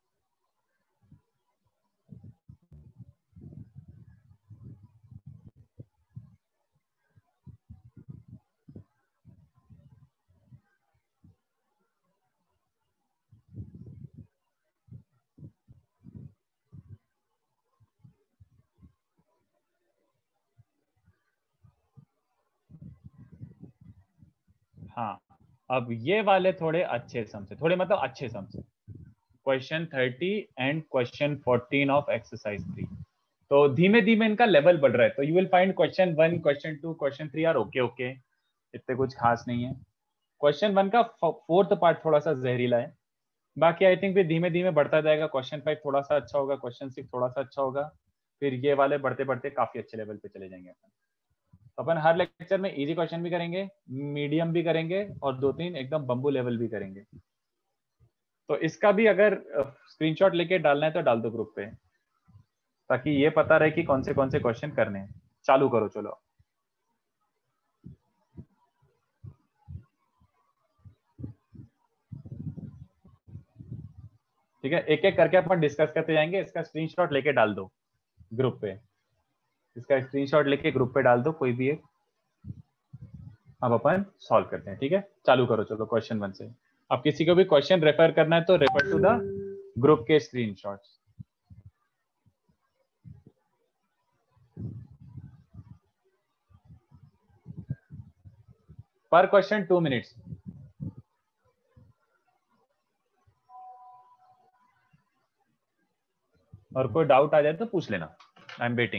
[SPEAKER 1] हाँ, अब ये वाले थोड़े अच्छे सम से, थोड़े मतलब अच्छे सम से, question 30 and question 14 of exercise 3। तो धीमे धीमे इनका लेवल बढ़ रहा है, तो you will find question 1, question 2, question 3 are okay, इतने कुछ खास नहीं है। क्वेश्चन 1 का 4th पार्ट थोड़ा सा जहरीला है, बाकी आई थिंक फिर धीमे धीमे बढ़ता जाएगा। क्वेश्चन 5 थोड़ा सा अच्छा होगा, क्वेश्चन 6 थोड़ा सा अच्छा होगा, फिर ये वाले बढ़ते बढ़ते काफी अच्छे लेवल पे चले जाएंगे। अपन हर लेक्चर में इजी क्वेश्चन भी करेंगे, मीडियम भी करेंगे और 2-3 एकदम बम्बू लेवल भी करेंगे। तो इसका भी अगर स्क्रीनशॉट लेके डालना है तो डाल दो ग्रुप पे, ताकि ये पता रहे कि कौन से क्वेश्चन करने हैं। चालू करो चलो। ठीक है, एक एक करके अपन डिस्कस करते जाएंगे। इसका स्क्रीनशॉट लेके डाल दो ग्रुप पे, इसका स्क्रीनशॉट लेके ग्रुप पे डाल दो कोई भी एक। अब अपन सॉल्व करते हैं। ठीक है, चालू करो चलो क्वेश्चन 1 से। अब किसी को भी क्वेश्चन रेफर करना है तो रेफर टू द ग्रुप के स्क्रीनशॉट्स। पर क्वेश्चन 2 मिनट्स। और कोई डाउट आ जाए तो पूछ लेना, आई एम वेटिंग।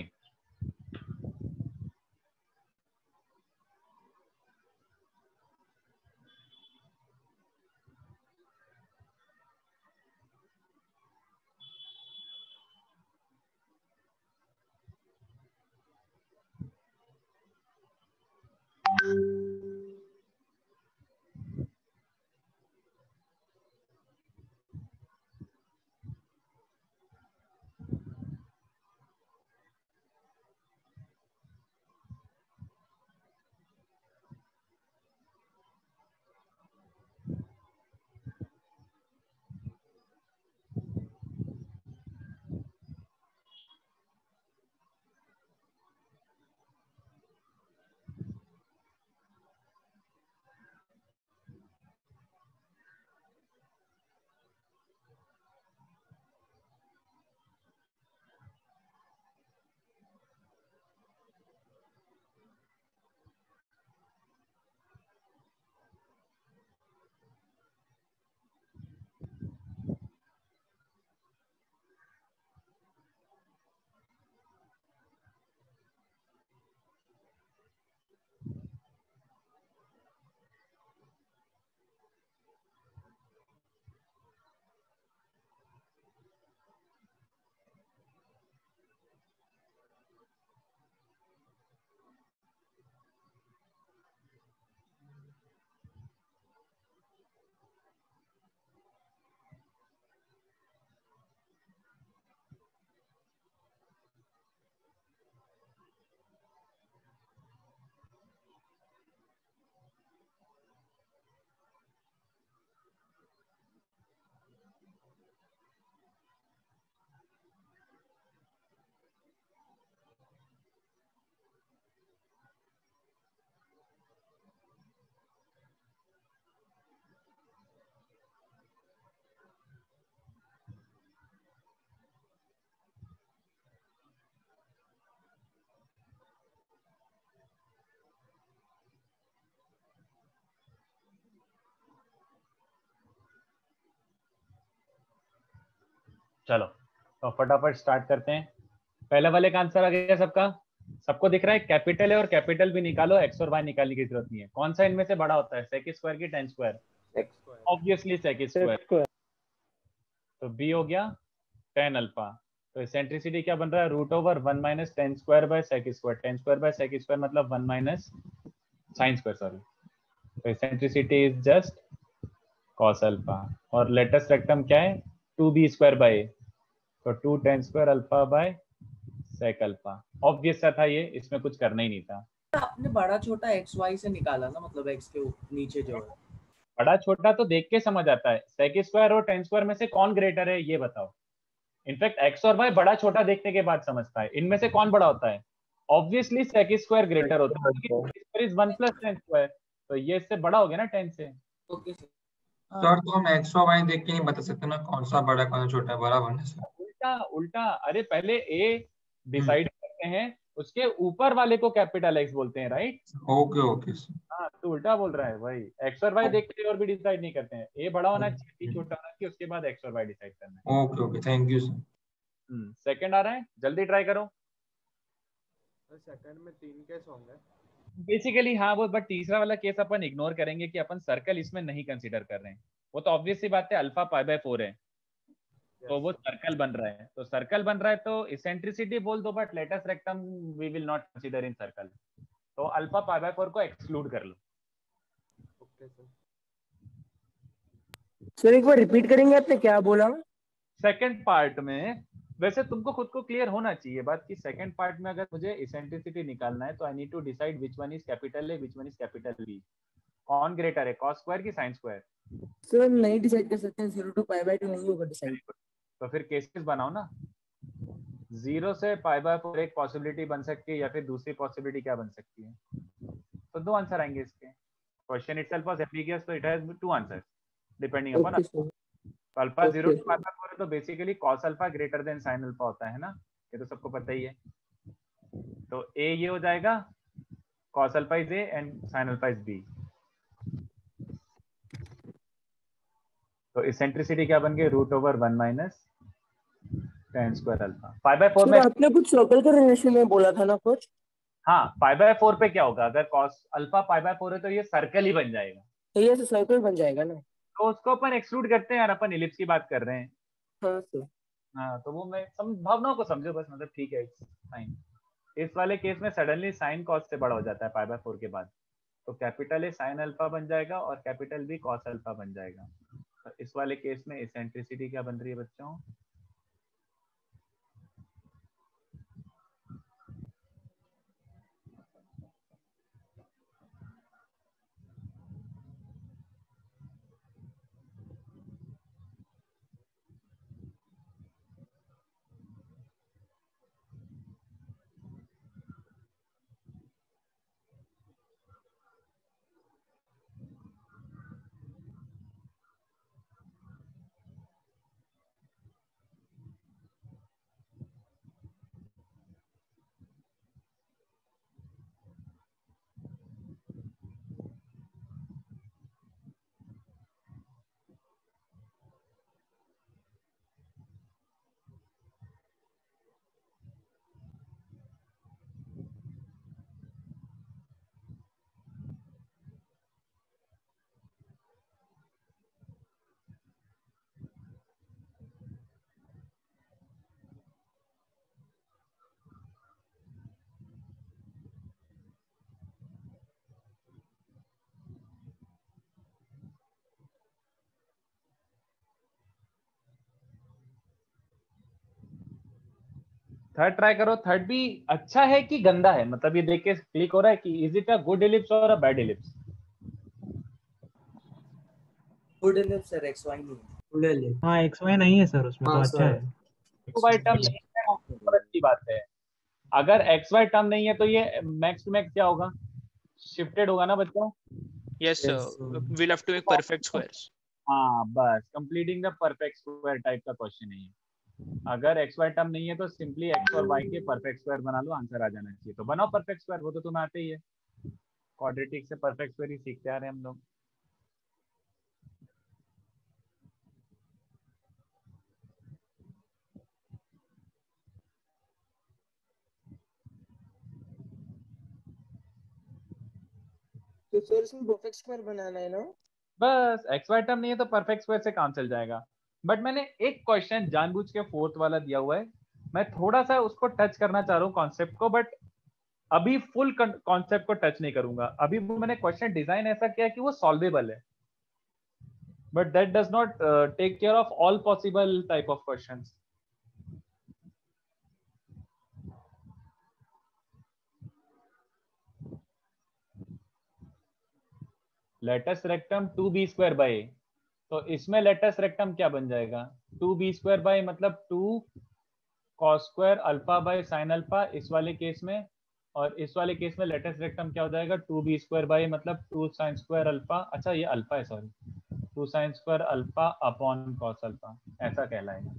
[SPEAKER 1] चलो तो फटाफट स्टार्ट करते हैं। पहले वाले का आंसर आ गया सबका, सबको दिख रहा है? कैपिटल है और कैपिटल भी निकालो, एक्स और वाई निकालने की जरूरत नहीं है। कौन सा इनमें से बड़ा होता है, सेक स्क्वायर की tan square? Obviously sec square. तो बी हो गया 10 अल्फा। तो एसेंट्रिसिटी क्या बन रहा है, root over 1 minus tan square by sec square. Tan square by sec square मतलब 1 माइनस साइन स्क्वायर, सॉरी। तो eccentricity is just cos alpha. और लेटेस्ट रेक्टम क्या है, 2b स्क्वायर बाय, तो 2 tan square alpha by sec alpha. Obvious सा था ये, इसमें कुछ करना ही नहीं था।
[SPEAKER 5] आपने बड़ा छोटा एक्स वाई से निकाला ना, मतलब एक्स के नीचे जो है।
[SPEAKER 1] बड़ा छोटा तो देख के समझ आता है, सेक स्क्वायर और टेन स्क्वायर में से कौन ग्रेटर है ये बताओ। इनफैक्ट एक्स और वाई बड़ा छोटा देखने के बाद समझता है, इनमें से कौन बड़ा होता है? ऑब्वियसली सेक स्क्वायर ग्रेटर होता है, क्योंकि 1 प्लस टेन स्क्वायर, तो ये इससे बड़ा हो गया ना 10 से।
[SPEAKER 5] ओके
[SPEAKER 8] सर तो हम एक्स और वाई देख के नहीं बता सकते ना कौन सा बड़ा कौन सा छोटा है, बराबर ना सर?
[SPEAKER 1] उल्टा उल्टा, अरे पहले ए डिसाइड करते हैं, उसके ऊपर वाले को कैपिटल एक्स बोलते हैं, राइट?
[SPEAKER 8] Okay okay sir.
[SPEAKER 1] हाँ तो उल्टा बोल रहा है भाई, एक्स और वाई देख के और भी डिसाइड नहीं करते हैं। ए बड़ा होना चाहिए, छोटा होना चाहिए, उसके बाद एक्स और वाई डिसाइड करना है।
[SPEAKER 8] Okay okay, thank you sir.
[SPEAKER 1] Second आ रहा है, जल्दी ट्राई करो।
[SPEAKER 16] सेकंड में 3 केस होंगे
[SPEAKER 1] बेसिकली हाँ वो, बट तीसरा वाला केस अपन इग्नोर करेंगे कि अपन सर्कल इसमें नहीं कंसीडर कर रहे हैं। वो तो ऑब्वियस सी बात है, अल्फा पाई बाय 4 है, तो वो सर्कल बन रहा है। तो सर्कल बन रहा है तो इसेंट्रिसिटी बोल दो, but latus rectum we will not consider in circle. तो अल्फा पाई बाय 4 को एक्सक्लूड कर लो।
[SPEAKER 16] Okay sir.
[SPEAKER 4] सर एक बार रिपीट करेंगे, आपने क्या बोला?
[SPEAKER 1] सेकंड पार्ट में वैसे तुमको खुद को क्लियर होना चाहिए बात कि सेकंड पार्ट में अगर मुझे इसेंट्रिसिटी निकालना है तो I need to decide which one is capital A, which one is capital B. कौन ग्रेटर है, कॉस स्क्वायर की साइन स्क्वायर?
[SPEAKER 4] सर हम नहीं डिसाइड कर सकते हैं, 0 to π/2 नहीं होगा डिसाइड।
[SPEAKER 1] तो फिर केसेस बनाओ ना, 0 से π/4 एक पॉसिबिलिटी बन सकती है, या फिर दूसरी पॉसिबिलिटी क्या बन सकती है? तो 2 आंसर आएंगे इसके। क्वेश्चन इटसेल्फ वाज एम्बिगियस, तो it has 2 answers depending upon alpha. तो अल्फा 0 to π/4 है, तो basically cos alpha greater than sin alpha होता है ना, ये तो सबको पता ही है। तो ए ये हो जाएगा, cos alpha is A and sin alpha is B. तो इसेंट्रिसिटी क्या बन गई, √1 - tan स्क्वायर अल्फा। π/4 में
[SPEAKER 4] आपने कुछ सर्कल का रिलेशन में बोला था ना कुछ।
[SPEAKER 1] हाँ, π/4 पे क्या होगा, अगर cos अल्फा π/4 है तो ये सर्कल ही बन जाएगा,
[SPEAKER 4] तो ये सर्कल बन जाएगा ना।
[SPEAKER 1] तो उसको अपन एक्सक्लूड करते हैं यार, अपन इलिप्स की बात कर रहे हैं।
[SPEAKER 4] हाँ सर।
[SPEAKER 1] हाँ, तो वो मैं भावनाओं को समझो बस, मतलब ठीक है, फाइन। इस वाले केस में सडनली साइन cos से बड़ा हो जाता है π/4 के बाद, तो कैपिटल ए sin अल्फा बन जाएगा और कैपिटल बी cos अल्फा बन जाएगा। तो इस वाले केस में इसेंट्रिसिटी क्या बन रही है बच्चों? थर्ड ट्राई करो। थर्ड भी अच्छा है कि गंदा है, मतलब ये देख के क्लिक हो रहा है कि is it a good ellipse और a bad ellipse?
[SPEAKER 5] Good ellipse sir, XY नहीं।
[SPEAKER 17] हाँ XY नहीं है सर उसमें, तो अच्छा है।
[SPEAKER 1] XY टर्म नहीं है और अच्छी बात है। अगर XY टर्म नहीं है तो ये मैक्स टू मैक्स क्या होगा, शिफ्टेड होगा ना बच्चों?
[SPEAKER 9] Yes sir, we'll have to make perfect squares.
[SPEAKER 1] हाँ बस, completing the perfect square type का क्वेश्चन है ये। अगर XY टर्म नहीं है तो सिंपली X और Y के परफेक्ट स्क्वायर बना लो, आंसर आ जाना चाहिए। तो बनाओ परफेक्ट स्क्वायर, वो तो तुम्हें आते ही है, क्वाड्रेटिक से परफेक्ट स्क्वायर ही सीखते आ रहे हैं हम लोग।
[SPEAKER 4] तो सर इसमें परफेक्ट स्क्वायर बनाना है ना?
[SPEAKER 1] बस XY टर्म नहीं है तो परफेक्ट स्क्वायर से काम चल जाएगा। बट मैंने एक क्वेश्चन जानबूझ के फोर्थ वाला दिया हुआ है, मैं थोड़ा सा उसको टच करना चाह रहा हूँ कॉन्सेप्ट को, बट अभी फुल कॉन्सेप्ट को टच नहीं करूंगा। अभी वो मैंने क्वेश्चन डिजाइन ऐसा किया कि वो सॉल्वेबल है, but that does not take care of all possible type of questions. Latus rectum 2b² तो इसमें लेटस रेक्टम क्या बन जाएगा, 2b² मतलब 2 cos² alpha by sin alpha इस वाले केस में, और इस वाले केस में लेटेस्ट रेक्टम क्या हो जाएगा, 2b² मतलब 2 sin² अल्फा, अच्छा ये अल्फा है sorry, 2 sin² alpha upon cos alpha, ऐसा कहलाएगा।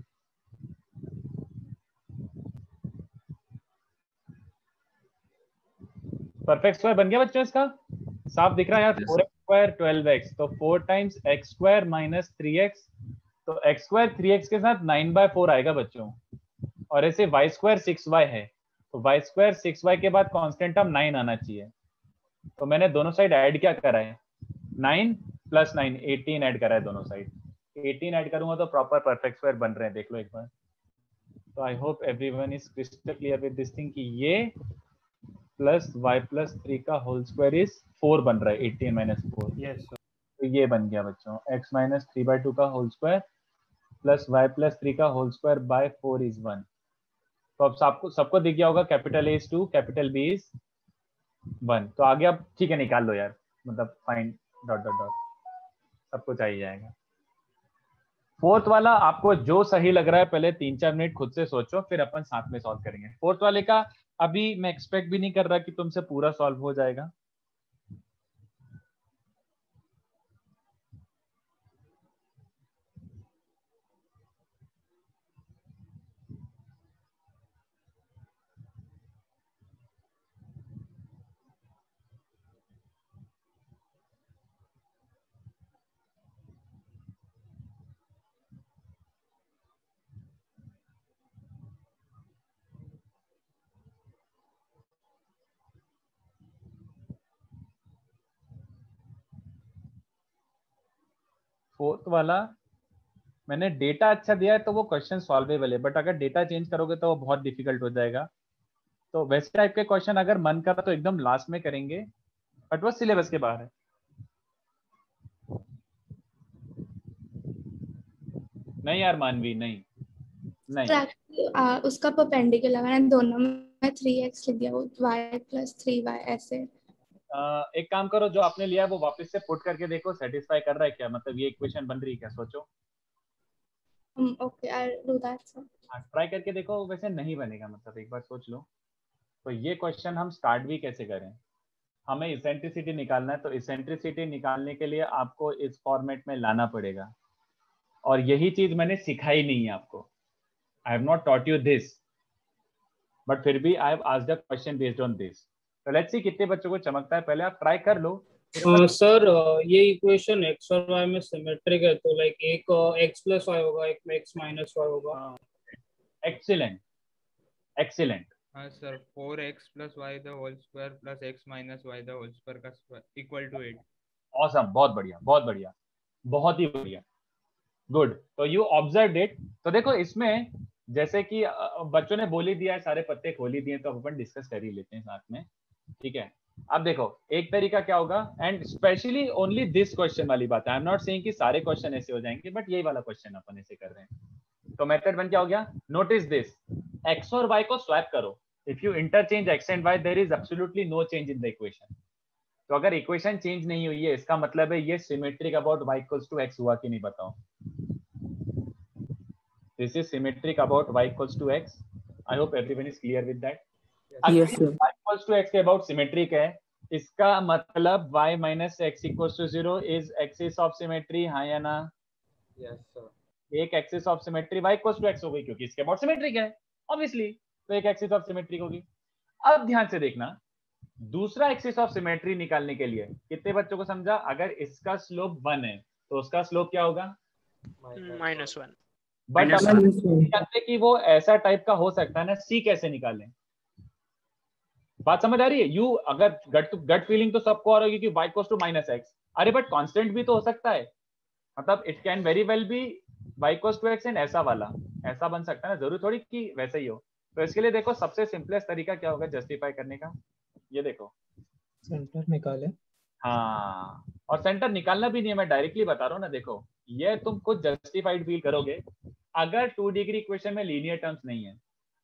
[SPEAKER 1] परफेक्ट स्क्वायर बन गया बच्चों, इसका साफ दिख रहा है यार। 4x² 12x, तो 4 टाइम्स x² माइनस 3x, तो x² 3x के साथ 9/4 आएगा बच्चों, और ऐसे y² 6y है, तो y² 6y के बाद कांस्टेंट टर्म 9 आना चाहिए। तो मैंने दोनों साइड ऐड क्या करा है, 9 + 9 18 ऐड करा है दोनों साइड। 18 ऐड करूंगा तो प्रॉपर परफेक्ट स्क्वायर बन रहे हैं, देख लो एक बार। तो I hope everyone is crystal clear with this thing कि ये प्लस y + 3 का होल स्क्वायर इज 4 बन रहा है, 18 - 4।
[SPEAKER 17] Yes sir.
[SPEAKER 1] तो ये बन गया बच्चों, x - 3/2 का होल स्क्वायर प्लस y + 3 का होल स्क्वायर बाय 4 इज 1। तो अब सबको दिख गया होगा, capital A is 2, capital B is 1। तो आगे अब ठीक है निकाल लो यार, मतलब फाइंड ... सबको चाहिए जाएगा। फोर्थ वाला आपको जो सही लग रहा है पहले 3-4 मिनट खुद से सोचो, फिर अपन साथ में सॉल्व करेंगे। फोर्थ वाले का अभी मैं एक्सपेक्ट भी नहीं कर रहा कि तुमसे पूरा सॉल्व हो जाएगा। फोर्थ वाला मैंने डेटा अच्छा दिया है तो वो क्वेश्चन सॉल्वेबल है, बट अगर डेटा चेंज करोगे तो वो बहुत डिफिकल्ट हो जाएगा। तो वैसे टाइप के क्वेश्चन अगर मन करा तो एकदम लास्ट में करेंगे, बट वो सिलेबस के बाहर है। नहीं यार मानवी, नहीं
[SPEAKER 15] उसका परपेंडिकुलर मैंने दोनों में 3x लिख दिया, वो y + 3y ऐसे।
[SPEAKER 1] एक काम करो, जो आपने लिया है वो वापस से पुट करके देखो सेटिस्फाई कर रहा है क्या, मतलब ये इक्वेशन बन रही है क्या, सोचो।
[SPEAKER 15] Okay, I do that sir.
[SPEAKER 1] Try करके देखो, वैसे नहीं बनेगा, मतलब एक बार सोच लो। तो ये क्वेश्चन हम स्टार्ट भी कैसे करें, हमें इसेंट्रिसिटी निकालना है, तो इसेंट्रिसिटी निकालने के लिए आपको इस फॉर्मेट में लाना पड़ेगा, और यही चीज मैंने सिखाई नहीं है आपको। I have not taught you this, but फिर भी I have asked the question based on this. तो लेट्स सी कितने बच्चों को चमकता है, पहले आप ट्राई कर लो।
[SPEAKER 7] सर ये इक्वेशन x और y में सिमेट्रिक है, तो लाइक एक x + y होगा, एक में x - y होगा।
[SPEAKER 1] Excellent excellent.
[SPEAKER 18] हाँ sir, 4x + y the whole square plus x - y the whole square का इक्वल टू 8।
[SPEAKER 1] ऑसम, बहुत बढ़िया बहुत बढ़िया, बहुत ही बढ़िया, गुड। तो यू ऑब्जर्व इट। तो देखो इसमें जैसे कि बच्चों ने बोल ही दिया है, सारे पत्ते खोल ही दिए, तो अपन डिस्कस कर ही लेते हैं साथ में, ठीक है। अब देखो एक तरीका क्या होगा, and specially only this question वाली बात है, आई एम नॉट सेइंग कि सारे क्वेश्चन ऐसे हो जाएंगे, बट यही वाला क्वेश्चन अपन ऐसे कर रहे हैं। तो मेथड 1 क्या हो गया, नोटिस दिस, x और y को स्वैप करो। If you interchange x and y, there is absolutely no change in the equation. तो अगर इक्वेशन चेंज नहीं हुई है, इसका मतलब है ये सिमेट्रिक अबाउट y = x हुआ कि नहीं, बताओ। This is symmetric about y = x. I hope everyone is clear with that.
[SPEAKER 4] Yes, sir.
[SPEAKER 1] y = x के about symmetric है, इसका मतलब y - x = 0 is axis of symmetry, हाँ या ना?
[SPEAKER 16] Yes, sir.
[SPEAKER 1] एक axis of symmetry y = x हो गई, क्योंकि इसके अबाउट सिमेट्रिक है ऑब्वियसली, तो एक एक्सिस ऑफ सिमेट्री होगी। अब ध्यान से देखना, दूसरा एक्सिस ऑफ सिमेट्री निकालने के लिए कितने बच्चों को समझा, अगर इसका स्लोप 1 है तो उसका स्लोप क्या होगा,
[SPEAKER 9] -1।
[SPEAKER 1] बट अपन जानते कि वो ऐसा टाइप का हो सकता है ना, सी कैसे निकालें, बात समझ आ रही है। यू अगर गट फीलिंग तो सबको आ रही है कि y = -x, अरे बट कांस्टेंट भी तो हो सकता है, मतलब it can very well be y = x and ऐसा वाला ऐसा बन सकता है ना, जरूरी थोड़ी कि वैसे ही हो। तो इसके लिए देखो सबसे सिंपलेस्ट तरीका क्या होगा जस्टिफाई करने का, ये देखो
[SPEAKER 3] सेंटर निकाले।
[SPEAKER 1] हाँ, और सेंटर निकालना भी नहीं है, मैं डायरेक्टली बता रहा हूँ ना, देखो ये तुम खुद जस्टिफाइड फील करोगे अगर 2 डिग्री इक्वेशन में लीनियर टर्म्स नहीं है,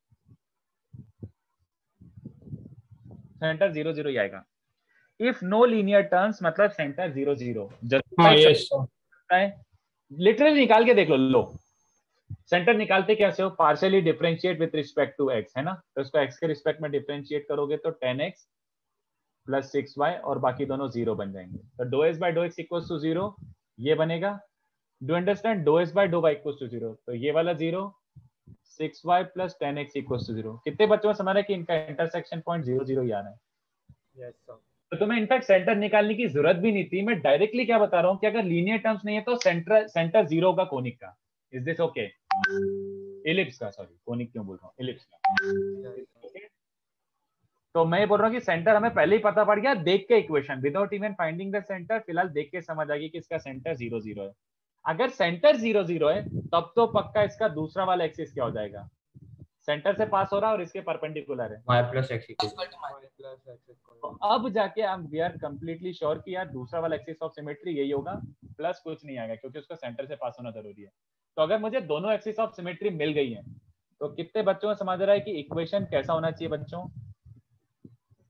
[SPEAKER 1] सेंटर 0 0 ही आएगा। इफ नो लीनियर टर्म्स मतलब सेंटर 0 0 जस्टिफाइड लिटरली निकाल के देख लो। सेंटर निकालते कैसे हो, partially differentiate with respect to x, है ना, तो इसको x के रिस्पेक्ट में डिफरेंशिएट करोगे तो 10x + 6y और बाकी दोनों 0 बन जाएंगे, तो ∂s/∂x = 0 ये बनेगा। डू अंडरस्टैंड, ∂s/∂y = 0, तो ये वाला 0, 6y + 10x = 0। कितने बच्चों को समझ रहा है कि इनका इंटरसेक्शन पॉइंट 0 0 ही आ रहा है।
[SPEAKER 16] Yes, sir.
[SPEAKER 1] तो तुम्हें इनफैक्ट सेंटर निकालने की जरूरत भी नहीं थी, मैं डायरेक्टली क्या बता रहा हूँ कि अगर लीनियर टर्म्स नहीं है तो सेंटर 0 होगा कोनिक का। इज दिस ओके, इलिप्स का, सॉरी कोनिक क्यों बोल रहा हूँ, इलिप्स का। तो मैं बोल रहा हूँ कि सेंटर हमें पहले ही पता पड़ गया देख के equation, without even finding the centre, फिलहाल देख के समझ आ गई कि इसका सेंटर 0 0 है। अगर सेंटर 0 0 है तब तो पक्का इसका दूसरा वाला एक्सिस क्या हो जाएगा, सेंटर से पास हो रहा है और इसके परपेंडिकुलर है
[SPEAKER 6] y + x =
[SPEAKER 1] तो अब जाके हम वी आर कंप्लीटली श्योर कि यार दूसरा वाला एक्सिस ऑफ सिमेट्री यही होगा, प्लस कुछ नहीं आएगा क्योंकि उसका सेंटर से पास होना जरूरी है। तो अगर मुझे दोनों एक्सिस ऑफ सिमेट्री मिल गई है तो कितने बच्चों को समझ रहा है कि इक्वेशन कैसा होना चाहिए बच्चों,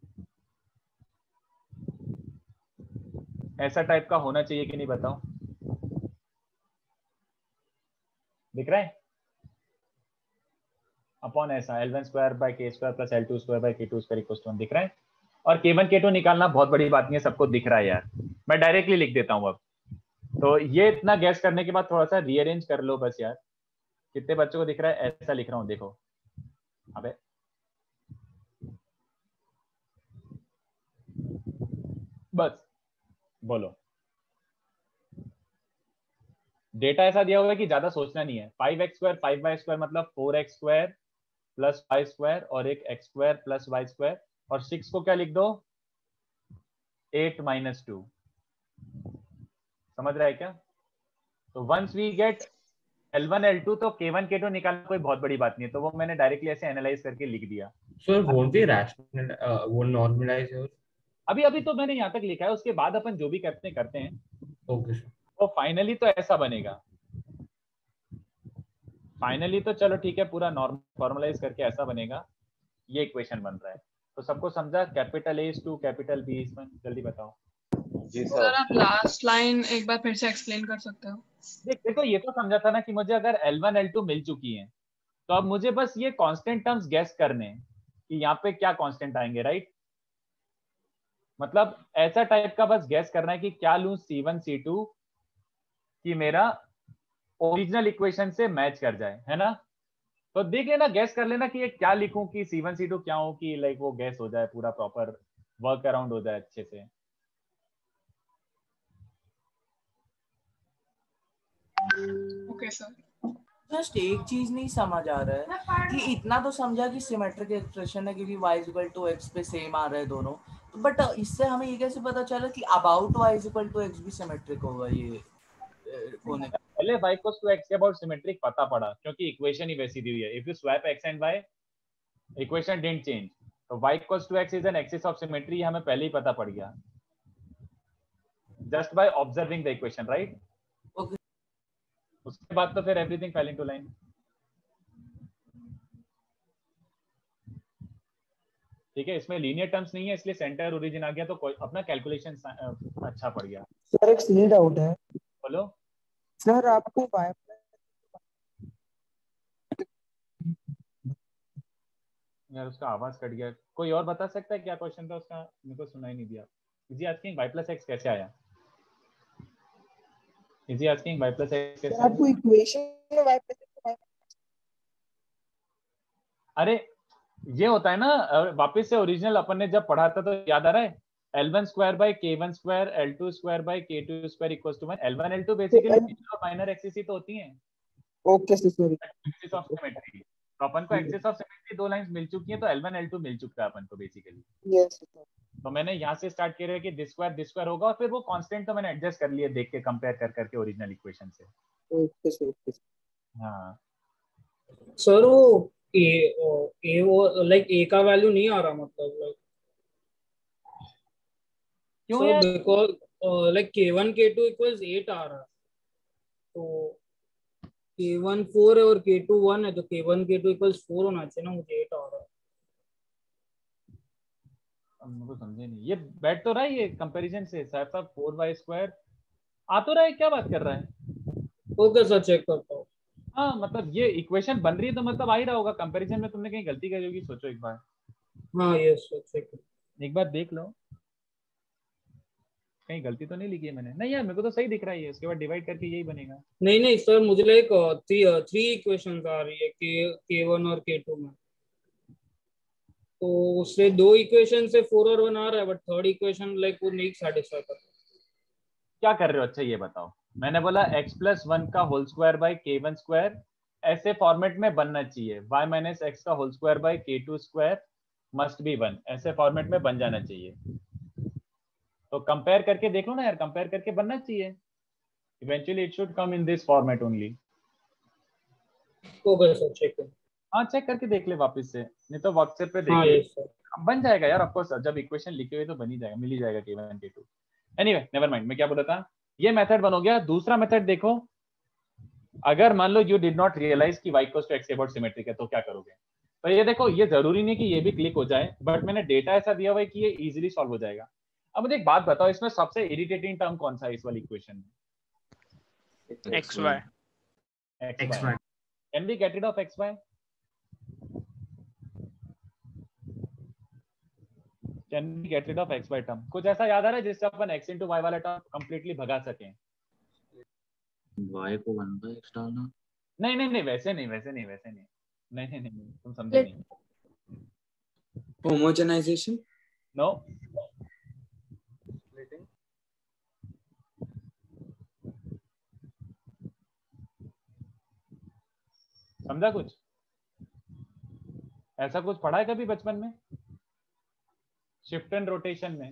[SPEAKER 1] ऐसा टाइप का होना चाहिए कि नहीं, बताओ। दिख रहा है, अपॉन ऐसा L1 square by K square plus L2 square by K2 square equals to 1 दिख रहा है। और K1 K2 निकालना बहुत बड़ी बात नहीं है, सबको दिख रहा है यार, मैं डायरेक्टली लिख देता हूँ अब। तो ये इतना गैस करने के बाद थोड़ा सा रीअरेंज कर लो बस यार, कितने बच्चों को दिख रहा है, ऐसा लिख रहा हूँ देखो। अबे बस बोलो, डेटा ऐसा दिया हुआ है कि ज्यादा सोचना नहीं है। 5x स्क्वायर 5y स्क्वायर मतलब 4x square plus y square और एक x square plus y square, और 6 को क्या लिख दो 8 - 2, समझ रहा है क्या? तो once we get L1 L2 तो K1 K2 निकालना कोई बहुत बड़ी बात नहीं है, तो वो मैंने डायरेक्टली ऐसे एनालाइज करके लिख दिया।
[SPEAKER 11] सर वोंट बी रैशनल वो नॉर्मलाइज है।
[SPEAKER 1] अभी तो मैंने यहाँ तक लिखा है, उसके बाद अपन जो भी करते हैं
[SPEAKER 11] ओके सर।
[SPEAKER 1] तो फाइनली तो ऐसा बनेगा। फाइनली तो चलो ठीक है, पूरा नॉर्मलाइज करके ऐसा बनेगा, ये इक्वेशन बन रहा है। तो सबको समझा, capital A is to capital B is 1, जल्दी बताओ।
[SPEAKER 2] जी
[SPEAKER 19] सर आप लास्ट लाइन एक बार फिर से एक्सप्लेन कर सकते हो?
[SPEAKER 1] देखो ये तो समझा था ना कि मुझे अगर L1 L2 मिल चुकी है तो अब मुझे बस ये कांस्टेंट टर्म्स गेस करने हैं कि यहाँ पे क्या कांस्टेंट आएंगे, राइट? मतलब ऐसा टाइप का बस गेस करना है कि क्या लूं C1 C2 कि मेरा ओरिजिनल इक्वेशन से मैच कर जाए, है ना? तो देख लेना, गैस कर लेना कि ये क्या लिखूं कि C1 C2 क्या हो, कि लाइक वो गैस हो जाए, पूरा प्रॉपर वर्क अराउंड हो जाए अच्छे से।
[SPEAKER 19] Okay sir.
[SPEAKER 5] जस्ट एक चीज नहीं समझ आ रहा है कि इतना तो समझा कि सिमेट्रिक एक्सप्रेशन है क्योंकि y = x पे सेम आ रहा है दोनों, बट इससे हमें ये कैसे पता चला कि अबाउट y = x भी सिमेट्रिक होगा? ये होने
[SPEAKER 1] पहले y = x के अबाउट सिमेट्रिक पता पड़ा क्योंकि इक्वेशन ही वैसी दी हुई है। If you swap x and y, equation didn't change, तो y = x is an axis of symmetry, हमें पहले ही पता पड़ गया just by observing the equation, right?
[SPEAKER 5] Okay.
[SPEAKER 1] उसके बाद तो फिर एवरीथिंग फेल इनटू लाइन। ठीक है, इसमें लीनियर टर्म्स नहीं है इसलिए सेंटर ओरिजिन आ गया, तो अपना कैलकुलेशन अच्छा पड़ गया।
[SPEAKER 20] सर एक सिली डाउट है।
[SPEAKER 1] बोलो
[SPEAKER 20] सर आपको y
[SPEAKER 1] यार, उसका आवाज कट गया। कोई और बता सकता है क्या क्वेश्चन था उसका? मेरे को सुनाई नहीं दिया। इजी आस्किंग y + x कैसे आया? इजी आस्किंग y + x कैसे आया?
[SPEAKER 20] आपको इक्वेशन में y + x।
[SPEAKER 1] अरे ये होता है ना, वापस से ओरिजिनल अपन ने जब पढ़ा था तो याद आ रहा है, L1 square by K1 square L2 square by K2 square equals to 1। L1 L2 basically major और माइनर एक्सिस ही तो होती हैं।
[SPEAKER 20] Okay sorry.
[SPEAKER 1] Axis of symmetry, तो अपन को एक्सिस ऑफ सिमेट्री दो लाइंस मिल चुकी हैं, तो L1 L2 मिल चुका है अपन को बेसिकली।
[SPEAKER 20] Yes sir.
[SPEAKER 1] तो मैंने यहाँ से स्टार्ट किया कि दिस स्क्वायर होगा, और फिर वो कांस्टेंट तो मैंने एडजस्ट कर लिया देख के, कंपेयर कर करके ओरिजिनल इक्वेशन से।
[SPEAKER 20] Okay sir.
[SPEAKER 1] हाँ
[SPEAKER 7] सर वो ए वो लाइक ए का वैल्यू नहीं आ रहा, मतलब लाइक
[SPEAKER 1] क्यों
[SPEAKER 7] सर
[SPEAKER 1] यार?
[SPEAKER 7] बिकॉज लाइक K1 K2 = 8 आ रहा है, तो K1 4 है और K2 1 है, तो K1 K2 = 4 होना चाहिए ना, मुझे 8 आ रहा है।
[SPEAKER 1] मुझे समझे नहीं, ये बैठ तो रहा है ये कंपैरिजन से, साहब 4y² आ तो रहा है, क्या बात कर रहा है?
[SPEAKER 7] ओके सर, चेक करता हूँ।
[SPEAKER 1] हाँ मतलब ये इक्वेशन बन रही है तो मतलब आ ही रहा होगा। कंपैरिजन में तुमने कहीं गलती करी होगी, सोचो एक बार।
[SPEAKER 7] हाँ यस सर, चेक
[SPEAKER 1] एक बार देख लो, कहीं गलती तो नहीं लिखी है मैंने। नहीं यार, मेरे को तो सही दिख रहा है ये, उसके बाद डिवाइड करके यही बनेगा।
[SPEAKER 7] नहीं सर, मुझे लाइक 3 इक्वेशंस आ रही है K1 और K2 में, तो उससे 2 इक्वेशन से 4 और 1 आ रहा है, बट थर्ड इक्वेशन लाइक वो नहीं सेटिस्फाई कर रहा।
[SPEAKER 1] क्या कर रहे हो? अच्छा ये बताओ, मैंने बोला x + 1 का whole square by K1 square ऐसे फॉर्मेट में बनना चाहिए, y - x का whole square by K2 square must be 1, ऐसे फॉर्मेट में बन जाना चाहिए। तो कंपेयर करके देख लो ना यार, कंपेयर करके बनना चाहिए। Eventually it should come in this format only.
[SPEAKER 7] Okay sir, check कर।
[SPEAKER 1] हाँ चेक करके देख ले वापस से, नहीं तो व्हाट्सएप पे देख
[SPEAKER 7] हाँ
[SPEAKER 1] ले।
[SPEAKER 7] यस सर,
[SPEAKER 1] बन जाएगा यार, ऑफ कोर्स जब इक्वेशन लिखे हुए तो बन ही जाएगा, मिल ही जाएगा K1 K2। Anyway never mind, मैं क्या बोल रहा था, ये मेथड बन हो गया। दूसरा मेथड देखो, अगर मान लो यू डिड नॉट रियलाइज कि y = x अबाउट सिमेट्रिक है तो क्या करोगे? तो ये देखो, ये जरूरी नहीं कि ये भी क्लिक हो जाए, बट मैंने डेटा ऐसा दिया हुआ है कि ये इजीली सॉल्व हो जाएगा। अब मुझे एक बात बताओ, इसमें सबसे इरिटेटिंग टर्म कौन सा है इस वाली इक्वेशन में?
[SPEAKER 9] XY।
[SPEAKER 1] Can we get rid of xy? Can we get rid of xy term? कुछ ऐसा याद आ रहा है जिससे अपन x into y वाला टर्म कंप्लीटली भगा सकें?
[SPEAKER 6] y को 1/x डालना।
[SPEAKER 1] नहीं नहीं नहीं, वैसे नहीं नहीं, तुम समझे नहीं।
[SPEAKER 11] होमोजेनाइजेशन?
[SPEAKER 1] नो। समझा कुछ? ऐसा कुछ पढ़ा है कभी बचपन में शिफ्ट एंड रोटेशन में?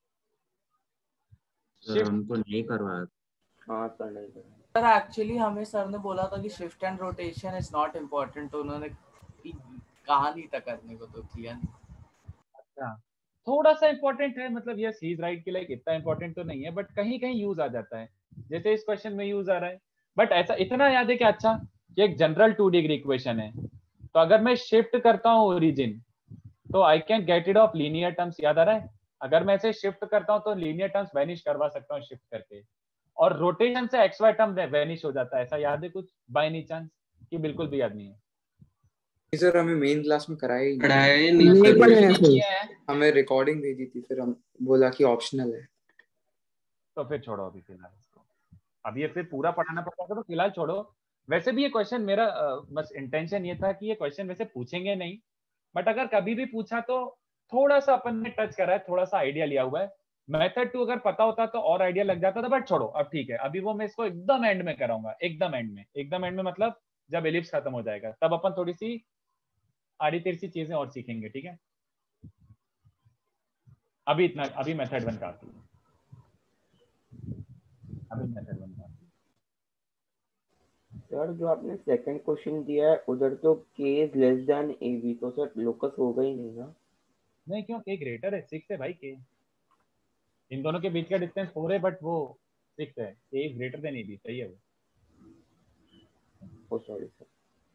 [SPEAKER 6] सर हमको नहीं करवाया।
[SPEAKER 14] हाँ सर नहीं करवाया।
[SPEAKER 5] सर एक्चुअली हमें सर ने बोला था कि shift and rotation is not important, तो उन्होंने कहा नहीं था करने को, तो किया नहीं।
[SPEAKER 1] अच्छा, थोड़ा सा इंपॉर्टेंट है, मतलब यस ही इज राइट कि लाइक इतना इंपॉर्टेंट तो नहीं है, बट कहीं कहीं यूज आ जाता है, जैसे इस क्वेश्चन में यूज आ रहा है। बट ऐसा इतना याद है कि अच्छा ये एक जनरल 2 डिग्री इक्वेशन है, तो अगर मैं शिफ्ट करता हूँ ओरिजिन तो I can get it off linear terms. याद आ रहा है? अगर मैं इसे शिफ्ट करता हूँ तो लीनियर टर्म्स वैनिश करवा सकता हूँ शिफ्ट करके, और रोटेशन से एक्स वाई टर्म वैनिश हो जाता है। ऐसा याद है कुछ बाय एनी चांस कि बिल्कुल भी याद नहीं है?
[SPEAKER 11] सर हमें मेन क्लास में कराया ही
[SPEAKER 13] नहीं।
[SPEAKER 11] हमें रिकॉर्डिंग भेजी थी, फिर हम बोला कि ऑप्शनल है।
[SPEAKER 1] तो फिर छोड़ो अभी फिलहाल इसको, अब ये फिर पूरा पढ़ाना पड़ेगा, तो फिलहाल छोड़ो। वैसे भी ये क्वेश्चन मेरा बस इंटेंशन ये था कि ये क्वेश्चन वैसे पूछेंगे नहीं, बट अगर कभी भी पूछा तो थोड़ा सा अपन ने टच करा है, थोड़ा सा आइडिया लिया हुआ है। मेथड 2 अगर पता होता तो और आइडिया लग जाता था, बट छोड़ो अब ठीक है। अभी वो मैं इसको एकदम एंड में कराऊंगा, एकदम एंड में मतलब जब एलिप्स खत्म हो जाएगा तब अपन थोड़ी सी आड़ी तिरछी चीजें और सीखेंगे, ठीक है? अभी इतना, अभी मेथड 1 काफी है, अभी मेथड 1 काफी।
[SPEAKER 14] सर जो आपने सेकंड क्वेश्चन दिया है उधर तो k is less than ab, तो सर लोकस होगा ही नहीं ना?
[SPEAKER 1] नहीं, क्यों? k ग्रेटर है, 6 है भाई k। इन दोनों के बीच का डिस्टेंस 4 है, बट वो 6 है। k is greater than ab, सही है वो।
[SPEAKER 14] Oh sorry sir.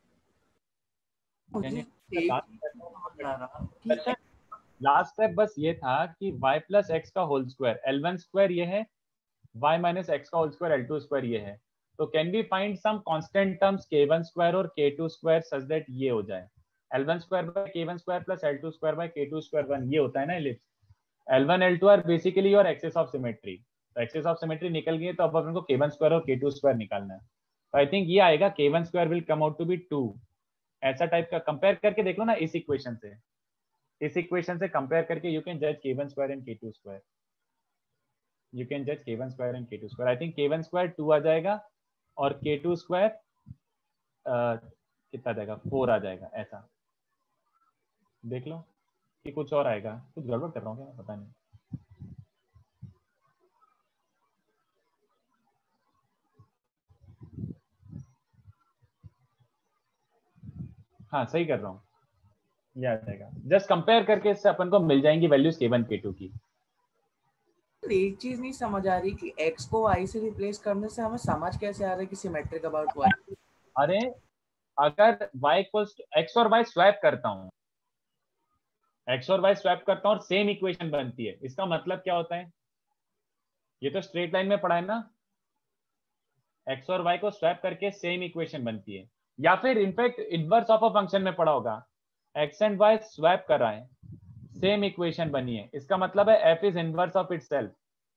[SPEAKER 1] Last step बस ये था कि y प्लस एक्स का होल स्क्वायर L1 स्क्वायर ये है, y माइनस एक्स का होल स्क्वायर L2 स्क्वायर ये है। तो can we find some constant terms k1 square और k2 स्क्वायर सच दैट ये हो जाए L1 square by k1 square plus L2 square by k2 square 1, ये होता है ना ellipse. L1 L2 are basically your axis of symmetry. तो axis of symmetry निकल गई, तो अब अपन को k1 स्क्वायर और k2 स्क्वायर निकालना है। तो आई थिंक ये आएगा k1 square will come out to be 2। ऐसा टाइप का कंपेयर करके देख लो ना इस इक्वेशन से, इस इक्वेशन से कंपेयर करके यू कैन जज k1 square and k2 square. You can जज k1 square and k2 square. I think k1 square 2 आ जाएगा और k2 स्क्वायर कितना आ जाएगा? 4 आ जाएगा। ऐसा देख लो कि कुछ और आएगा। कुछ गड़बड़ कर रहा हूँ क्या? पता नहीं। हाँ सही कर रहा हूँ, ये आ जाएगा। जस्ट कंपेयर करके इससे अपन को मिल जाएंगी वैल्यूज k1 k2 की।
[SPEAKER 5] एक चीज नहीं समझ आ रही कि x को y से रिप्लेस करने से हमें समझ कैसे आ रहा है कि सिमेट्रिक अबाउट y?
[SPEAKER 1] अरे अगर y इक्वल्स टू x और y स्वैप करता हूँ, x और y स्वैप करता हूँ और सेम इक्वेशन बनती है, इसका मतलब क्या होता है? ये तो स्ट्रेट लाइन में पढ़ा है ना, x और y को स्वैप करके सेम इक्वेशन बनती है। या फिर in fact inverse of a function में पढ़ा होगा, x एंड y स्वैप कर रहा है, सेम इक्वेशन बनी है, इसका मतलब है f is inverse of itself.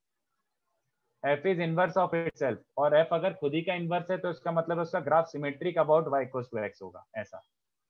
[SPEAKER 1] f is inverse of itself, और f अगर खुद ही का इनवर्स है तो इसका मतलब है उसका graph symmetric about y equals to x होगा। ऐसा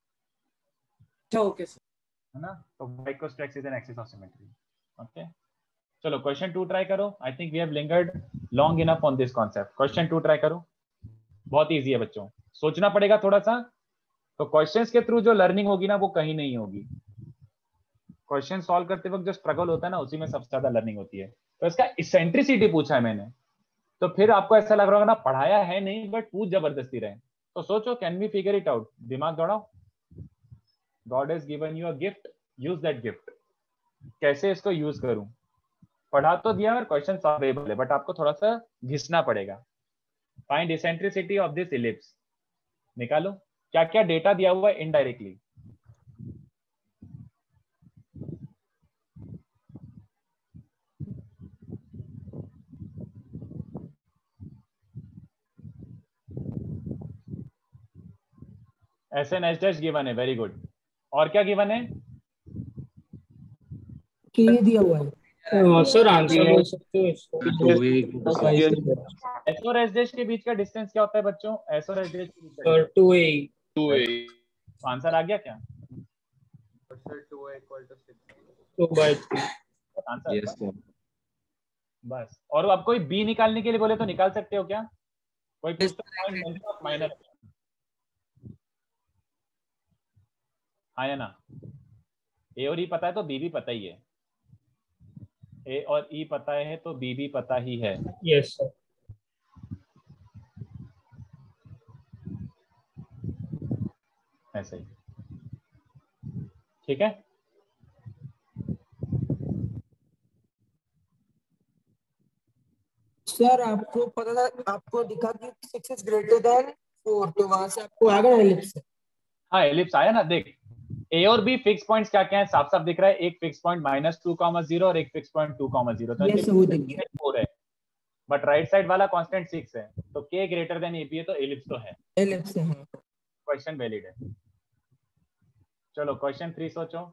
[SPEAKER 5] ओके सर,
[SPEAKER 1] है ना? तो y equals to x is an axis of symmetry. Okay, चलो क्वेश्चन 2 ट्राई करो। I think we have lingered long enough on this concept. Question 2 try करो, बहुत easy है बच्चों, सोचना पड़ेगा थोड़ा सा। तो क्वेश्चंस के थ्रू जो लर्निंग होगी ना वो कहीं नहीं होगी। क्वेश्चन सॉल्व करते वक्त जो स्ट्रगल होता है ना उसी में सबसे ज्यादा लर्निंग होती है। तो इसका इसेंट्रिसिटी पूछा है मैंने, तो फिर आपको ऐसा लग रहा होगा ना पढ़ाया है नहीं बट पूछ जबरदस्ती रहे। तो सोचो can we figure it out, दिमाग दौड़ाओ। God has given you a gift, use that gift. कैसे इसको यूज करूं? पढ़ा तो दिया और क्वेश्चन सॉल्वेबल है, बट आपको थोड़ा सा घिसना पड़ेगा। Find eccentricity of this ellipse, निकालो क्या क्या डेटा दिया हुआ है indirectly. S N H dash given है, वेरी गुड। और क्या गिवन है?
[SPEAKER 3] के दिया हुआ है
[SPEAKER 7] सर आंसर बोल सकते हो इसको?
[SPEAKER 1] एस और एस डैश के बीच का डिस्टेंस क्या होता है बच्चों? एस और एस डैश के बीच का
[SPEAKER 7] सर 2a।
[SPEAKER 1] तो आंसर आ गया क्या?
[SPEAKER 18] Sir 2a equal to 6.
[SPEAKER 7] 2/3।
[SPEAKER 1] Answer
[SPEAKER 6] yes sir.
[SPEAKER 1] बस। और अब कोई बी निकालने के लिए बोले तो निकाल सकते हो क्या? कोई कुछ तो पॉइंट माइनर, हाँ या ना? ए और ई पता है तो बी भी पता ही है, ए और ई पता है तो बी भी पता ही है।
[SPEAKER 7] Yes sir.
[SPEAKER 1] ऐसे ही, ठीक है।
[SPEAKER 20] सर आपको पता था, आपको दिखा कि 6 is greater than 4, तो वहां से आपको आ गया एलिप्स।
[SPEAKER 1] हाँ एलिप्स आया ना। देख ए और बी फिक्स पॉइंट्स क्या क्या है साफ साफ दिख रहा है। एक फिक्स पॉइंट -2,0 और एक फिक्स पॉइंट 2,0, तो
[SPEAKER 20] यस वो दिख गया।
[SPEAKER 1] 4 है, बट राइट साइड वाला कांस्टेंट 6 है, तो के ग्रेटर देन ए बी है, तो एलिप्स तो है।
[SPEAKER 20] एलिप्स है।
[SPEAKER 1] क्वेश्चन वैलिड है। चलो क्वेश्चन 3 सोचो।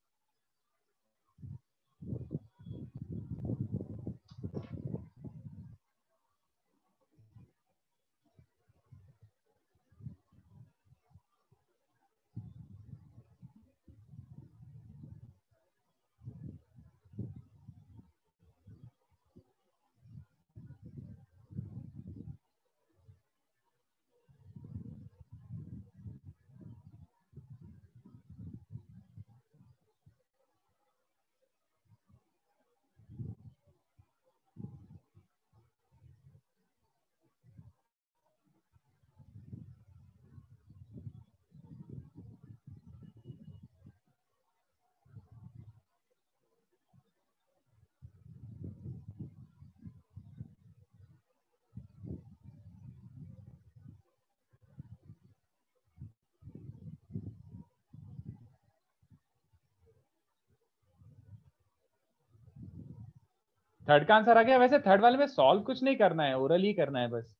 [SPEAKER 1] थर्ड का आंसर आ गया। वैसे थर्ड वाले में सॉल्व कुछ नहीं करना है, ओरल ही करना है बस।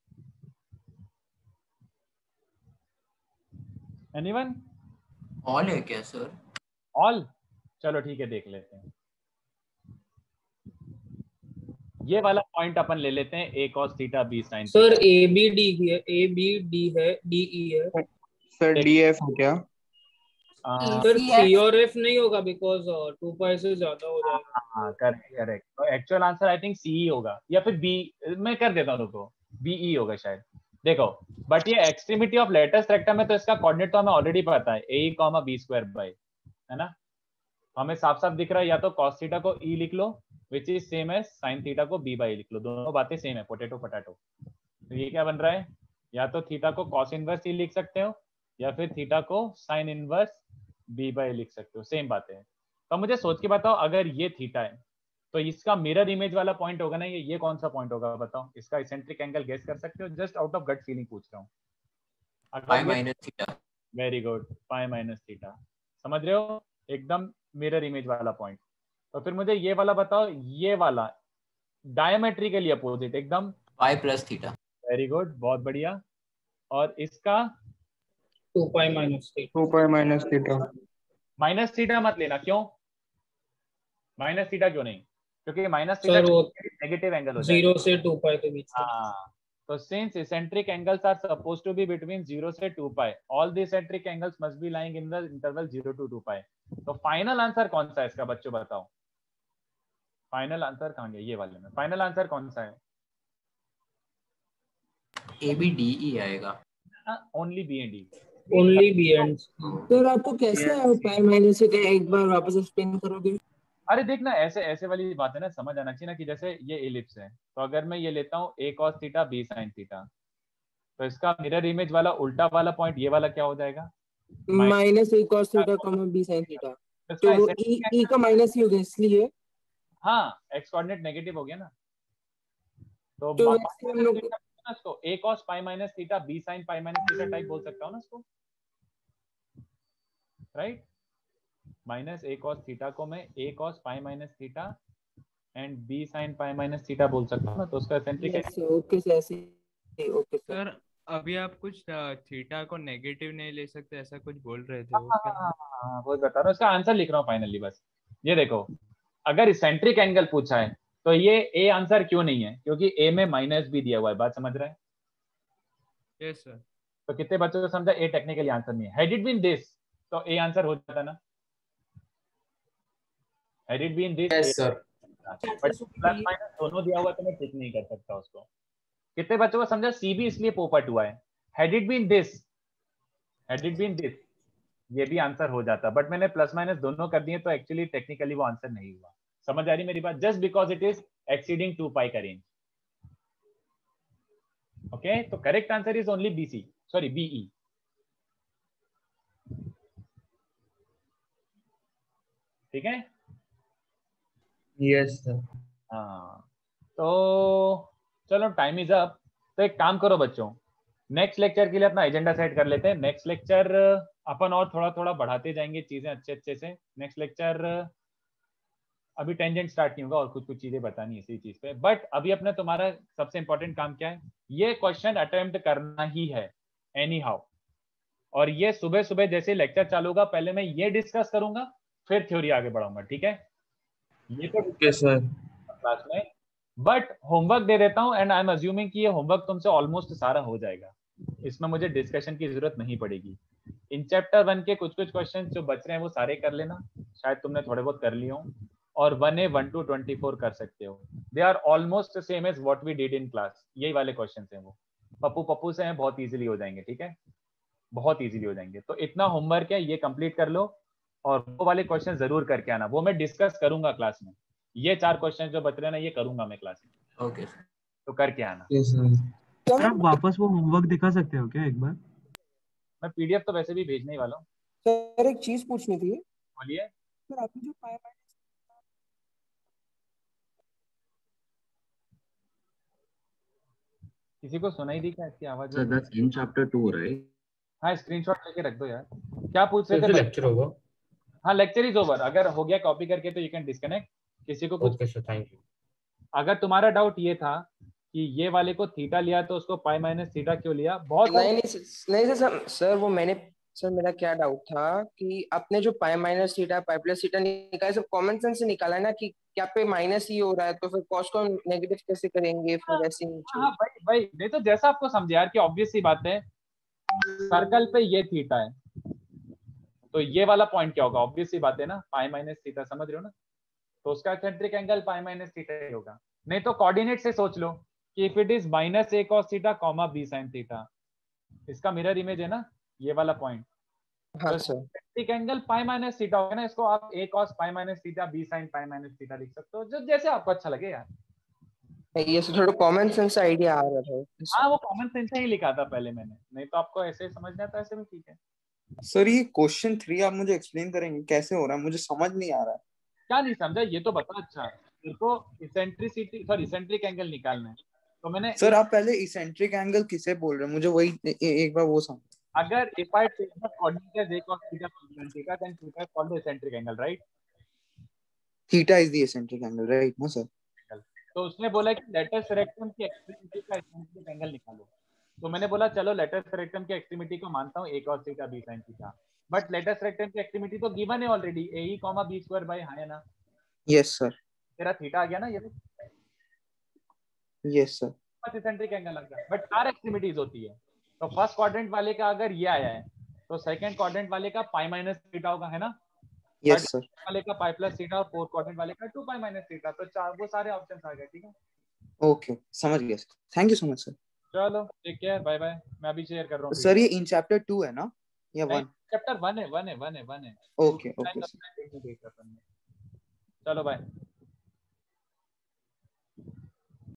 [SPEAKER 1] एनीवन?
[SPEAKER 11] ऑल है क्या सर?
[SPEAKER 1] ऑल? चलो ठीक है, देख लेते हैं। ये वाला पॉइंट अपन ले लेते हैं, a cos theta b sin।
[SPEAKER 7] Sir A B D है, ए बी डी है, डी ई है।
[SPEAKER 20] सर डी एफ हो क्या?
[SPEAKER 7] सर सी और एफ नहीं होगा बिकॉज 2 से ज्यादा हो जाएगा।
[SPEAKER 1] हाँ करेक्ट करेक्ट। तो actual answer I think C होगा, या फिर बी, मैं कर देता हूँ, रुको, बी ई होगा शायद। देखो बट ये एक्सट्रीमिटी ऑफ लेटेस्ट रेक्टम है, तो इसका कोऑर्डिनेट तो हमें ऑलरेडी पता है, a comma b square by, है ना। हमें साफ साफ दिख रहा है, या तो cos थीटा को ई लिख लो which is same as sin theta को b बाई लिख लो, दोनों बातें सेम है, पोटैटो पोटैटो। तो ये क्या बन रहा है, या तो थीटा को cos इनवर्स ई लिख सकते हो, या फिर थीटा को sin इनवर्स b बाई लिख सकते हो, सेम बातें हैं। तो मुझे सोच के बताओ, अगर ये थीटा है तो इसका मिरर इमेज वाला पॉइंट होगा ना, ये कौन सा पॉइंट होगा बताओ? इसका इसेंट्रिक एंगल गेस कर सकते हो? Just out of gut feeling पूछ रहा हूँ।
[SPEAKER 11] Pi minus theta.
[SPEAKER 1] Very good, pi minus theta. समझ रहे हो, एकदम मिरर इमेज वाला पॉइंट। तो फिर मुझे ये वाला बताओ, ये वाला डायमेट्रिकली अपोजिट एकदम,
[SPEAKER 11] pi plus theta.
[SPEAKER 1] Very good, बहुत बढ़िया। और इसका
[SPEAKER 7] 2 pi minus theta.
[SPEAKER 20] 2 pi minus theta.
[SPEAKER 1] Minus theta मत लेना, क्यों माइनस थीटा क्यों नहीं? क्योंकि माइनस थीटा नेगेटिव एंगल हो जाएगा
[SPEAKER 7] 0 से 2 पाई के बीच।
[SPEAKER 1] हाँ, तो since eccentric angles are supposed to be between 0 से 2 pi, all the eccentric angles must be lying in the interval 0 to 2 pi। तो फाइनल आंसर कौन सा है इसका बच्चों बताओ? फाइनल आंसर कहाँ गया? ये वाले में फाइनल आंसर कौन सा है?
[SPEAKER 11] ए बी डी ई आएगा।
[SPEAKER 1] Only B and D.
[SPEAKER 7] Only B and.
[SPEAKER 20] Sir आपको कैसे पाई माइनस से एक बार वापस एक्सप्लेन करोगे?
[SPEAKER 1] अरे देखना, ऐसे ऐसे वाली बात है ना, समझ आना चाहिए ना, कि जैसे ये एलिप्स है, तो अगर मैं ये लेता हूँ a cos theta b sin theta, तो इसका मिरर इमेज वाला उल्टा वाला पॉइंट ये वाला क्या हो जाएगा?
[SPEAKER 20] Minus a cos theta b sin theta. तो वो e का माइनस ही होगा इसलिए।
[SPEAKER 1] हाँ, x कोऑर्डिनेट नेगेटिव हो गया ना, तो इसको a cos pi minus theta b sin pi minus थीटा टाइप बोल सकता हूँ ना इसको, right. Minus a cos theta को मैं a cos pi minus theta and b sin pi minus theta बोल सकता हूँ ना, तो उसका eccentric
[SPEAKER 20] okay sir, okay sir.
[SPEAKER 18] Sir अभी आप कुछ थीटा को नेगेटिव नहीं ले सकते ऐसा कुछ बोल रहे थे वो क्या?
[SPEAKER 1] हाँ वो बता रहा हूँ, इसका आंसर लिख रहा हूँ फाइनली बस। ये देखो, अगर इसेंट्रिक एंगल पूछा है तो ये ए आंसर क्यों नहीं है, क्योंकि ए में माइनस भी दिया हुआ है, बात समझ रहे हैं?
[SPEAKER 18] Yes sir.
[SPEAKER 1] तो कितने बच्चों को समझा ए टेक्निकली आंसर नहीं है? हैड इट बीन दिस तो ए आंसर हो जाता ना, had it been this.
[SPEAKER 11] Yes sir.
[SPEAKER 1] But plus minus दोनों दिया हुआ तो मैं टिक नहीं कर सकता उसको। कितने बच्चों को समझा सी भी इसलिए पोपट हुआ है? Had it been this, had it been this ये भी आंसर हो जाता, बट मैंने प्लस माइनस दोनों कर दिए तो एक्चुअली टेक्निकली वो आंसर नहीं हुआ। समझ आ रही मेरी बात? Just because it is exceeding 2 pi का रेंज। ओके, तो correct answer is only BC, sorry BE. ठीक है?
[SPEAKER 11] Yes sir.
[SPEAKER 1] हाँ, तो चलो टाइम इज अप। तो एक काम करो बच्चों, नेक्स्ट लेक्चर के लिए अपना एजेंडा सेट कर लेते हैं। नेक्स्ट लेक्चर अपन और थोड़ा थोड़ा बढ़ाते जाएंगे चीजें अच्छे से। नेक्स्ट लेक्चर अभी टेंजेंट स्टार्ट नहीं होगा और कुछ कुछ चीजें बतानी है इसी चीज पे, बट अभी अपना तुम्हारा सबसे इंपॉर्टेंट काम क्या है, ये क्वेश्चन अटेम्प्ट करना ही है एनी हाउ। और ये सुबह सुबह जैसे लेक्चर चालू होगा पहले मैं ये डिस्कस करूंगा, फिर थ्योरी आगे बढ़ाऊंगा। ठीक है? ये तो
[SPEAKER 11] ओके सर।
[SPEAKER 1] क्लास में, बट होमवर्क दे देता हूं एंड आई एम अज्यूमिंग कि ये होमवर्क तुमसे ऑलमोस्ट सारा हो जाएगा, इसमें मुझे डिस्कशन की जरूरत नहीं पड़ेगी। इन चैप्टर 1 के कुछ कुछ क्वेश्चन जो बच रहे हैं वो सारे कर लेना, शायद तुमने थोड़े बहुत कर लिए हो। और 1A 1 to 24 कर सकते हो। They are almost same as what we did in class. यही वाले क्वेश्चन हैं, वो पप्पू से हैं, बहुत इजीली हो जाएंगे। ठीक है? बहुत इजीली हो जाएंगे। तो इतना होमवर्क है, ये कंप्लीट कर लो और वो वाले क्वेश्चन जरूर करके आना, वो मैं डिस्कस करूंगा क्लास में। ये 4 क्वेश्चन जो बच रहे हैं ना, ये करूंगा मैं क्लास में।
[SPEAKER 11] ओके
[SPEAKER 1] तो करके आना।
[SPEAKER 17] सर आप वापस वो होमवर्क दिखा सकते हो क्या एक बार?
[SPEAKER 1] मैं पीडीएफ तो वैसे भी भेजने ही वाला हूँ।
[SPEAKER 20] सर एक चीज पूछनी थी।
[SPEAKER 1] बोलिए।
[SPEAKER 20] सर आपने जो पाई
[SPEAKER 1] किसी को सुनाई दी क्या इसकी आवाज?
[SPEAKER 6] Sir that's in chapter 2 right?
[SPEAKER 1] हाँ, स्क्रीनशॉट लेके रख दो यार। क्या पूछ रहे थे?
[SPEAKER 11] लेक्चर होगा।
[SPEAKER 1] हाँ, लेक्चर इज ओवर। अगर हो गया कॉपी करके तो यू कैन डिस्कनेक्ट। किसी को कुछ?
[SPEAKER 11] Okay sir, thank you.
[SPEAKER 1] अगर तुम्हारा डाउट ये था कि ये वाले को थीटा लिया तो उसको पाई माइनस थीटा क्यों लिया, बहुत
[SPEAKER 4] नहीं सर वो मैंने सर मेरा क्या डाउट था कि आपने जो pi minus theta pi plus theta निकाला सब कॉमन सेंस से निकाला है ना कि क्या पे माइनस ही हो रहा है तो फिर कॉस को नेगेटिव कैसे करेंगे फिर ऐसे
[SPEAKER 1] हाँ भाई नहीं तो जैसा आपको समझे यार कि ऑब्वियस सी बात है, सर्कल पे ये थीटा है तो ये वाला पॉइंट क्या होगा? ऑब्वियस सी बात है ना, पाई माइनस थीटा। समझ रहे हो ना? तो उसका eccentric angle pi minus theta ही होगा। नहीं तो कोऑर्डिनेट से सोच लो कि if it is minus a cos theta comma b sine theta, इसका मिरर इमेज है ना ये वाला पॉइंट।
[SPEAKER 4] हाँ sir.
[SPEAKER 1] Eccentric angle pi minus theta होगा ना, इसको आप a cos pi minus theta b sine pi minus theta लिख सकते हो, जो जैसे आपको अच्छा लगे यार।
[SPEAKER 4] ये थोड़ा कॉमन सेंस आइडिया आ रहा था।
[SPEAKER 1] हाँ, वो कॉमन सेंस से ही लिखा था पहले मैंने, नहीं तो आपको ऐसे समझना था ऐसे में ठीक है।
[SPEAKER 21] सर ये क्वेश्चन 3 आप मुझे एक्सप्लेन करेंगे कैसे हो रहा है? मुझे समझ नहीं आ रहा है।
[SPEAKER 1] क्या नहीं समझा ये तो बता। अच्छा, देखो इसेंट्रिसिटी सॉरी इसेंट्रिक एंगल निकालना है तो मैंने
[SPEAKER 21] सर आप पहले इसेंट्रिक एंगल किसे बोल रहे हैं? मुझे वही एक बार वो समझ।
[SPEAKER 1] अगर if I take the coordinate as a cos theta plus theta, then theta is called the eccentric angle, right?
[SPEAKER 21] Theta is the eccentric angle right ना सर?
[SPEAKER 1] तो उसने बोला कि लेटस रेक्टम की एक्सट्रीमिटी का इसेंट्रिक एंगल निकालो, तो मैंने बोला चलो लेटस रेक्टम की एक्सट्रीमिटी को मानता हूँ a cos theta b sin theta, but latus rectum की एक्सट्रीमिटी तो गिवन है already, ae b square by हाँ है ना?
[SPEAKER 21] Yes sir.
[SPEAKER 1] तेरा थीटा आ गया ना? ये
[SPEAKER 21] यस सर।
[SPEAKER 1] बस इसेंट्रिक एंगल आ गया, बट 4 एक्सट्रीमिटीज होती है। तो फर्स्ट क्वाड्रेंट वाले का अगर ये आया है तो सेकंड क्वाड्रेंट वाले का पाई माइनस थीटा होगा, है ना?
[SPEAKER 21] Yes sir.
[SPEAKER 1] वाले का पाई प्लस थीटा और फोर्थ क्वाड्रेंट वाले का 2 पाई माइनस थीटा। तो चार वो सारे ऑप्शंस आ गए। ठीक है?
[SPEAKER 21] ओके समझ गया sir, thank you so much sir.
[SPEAKER 1] चलो टेक केयर, बाय बाय। मैं अभी शेयर कर रहा हूँ
[SPEAKER 21] सर। ये इन चैप्टर 2 है ना या 1?
[SPEAKER 1] चैप्टर 1 है।
[SPEAKER 21] Okay okay.
[SPEAKER 1] चलो बाय।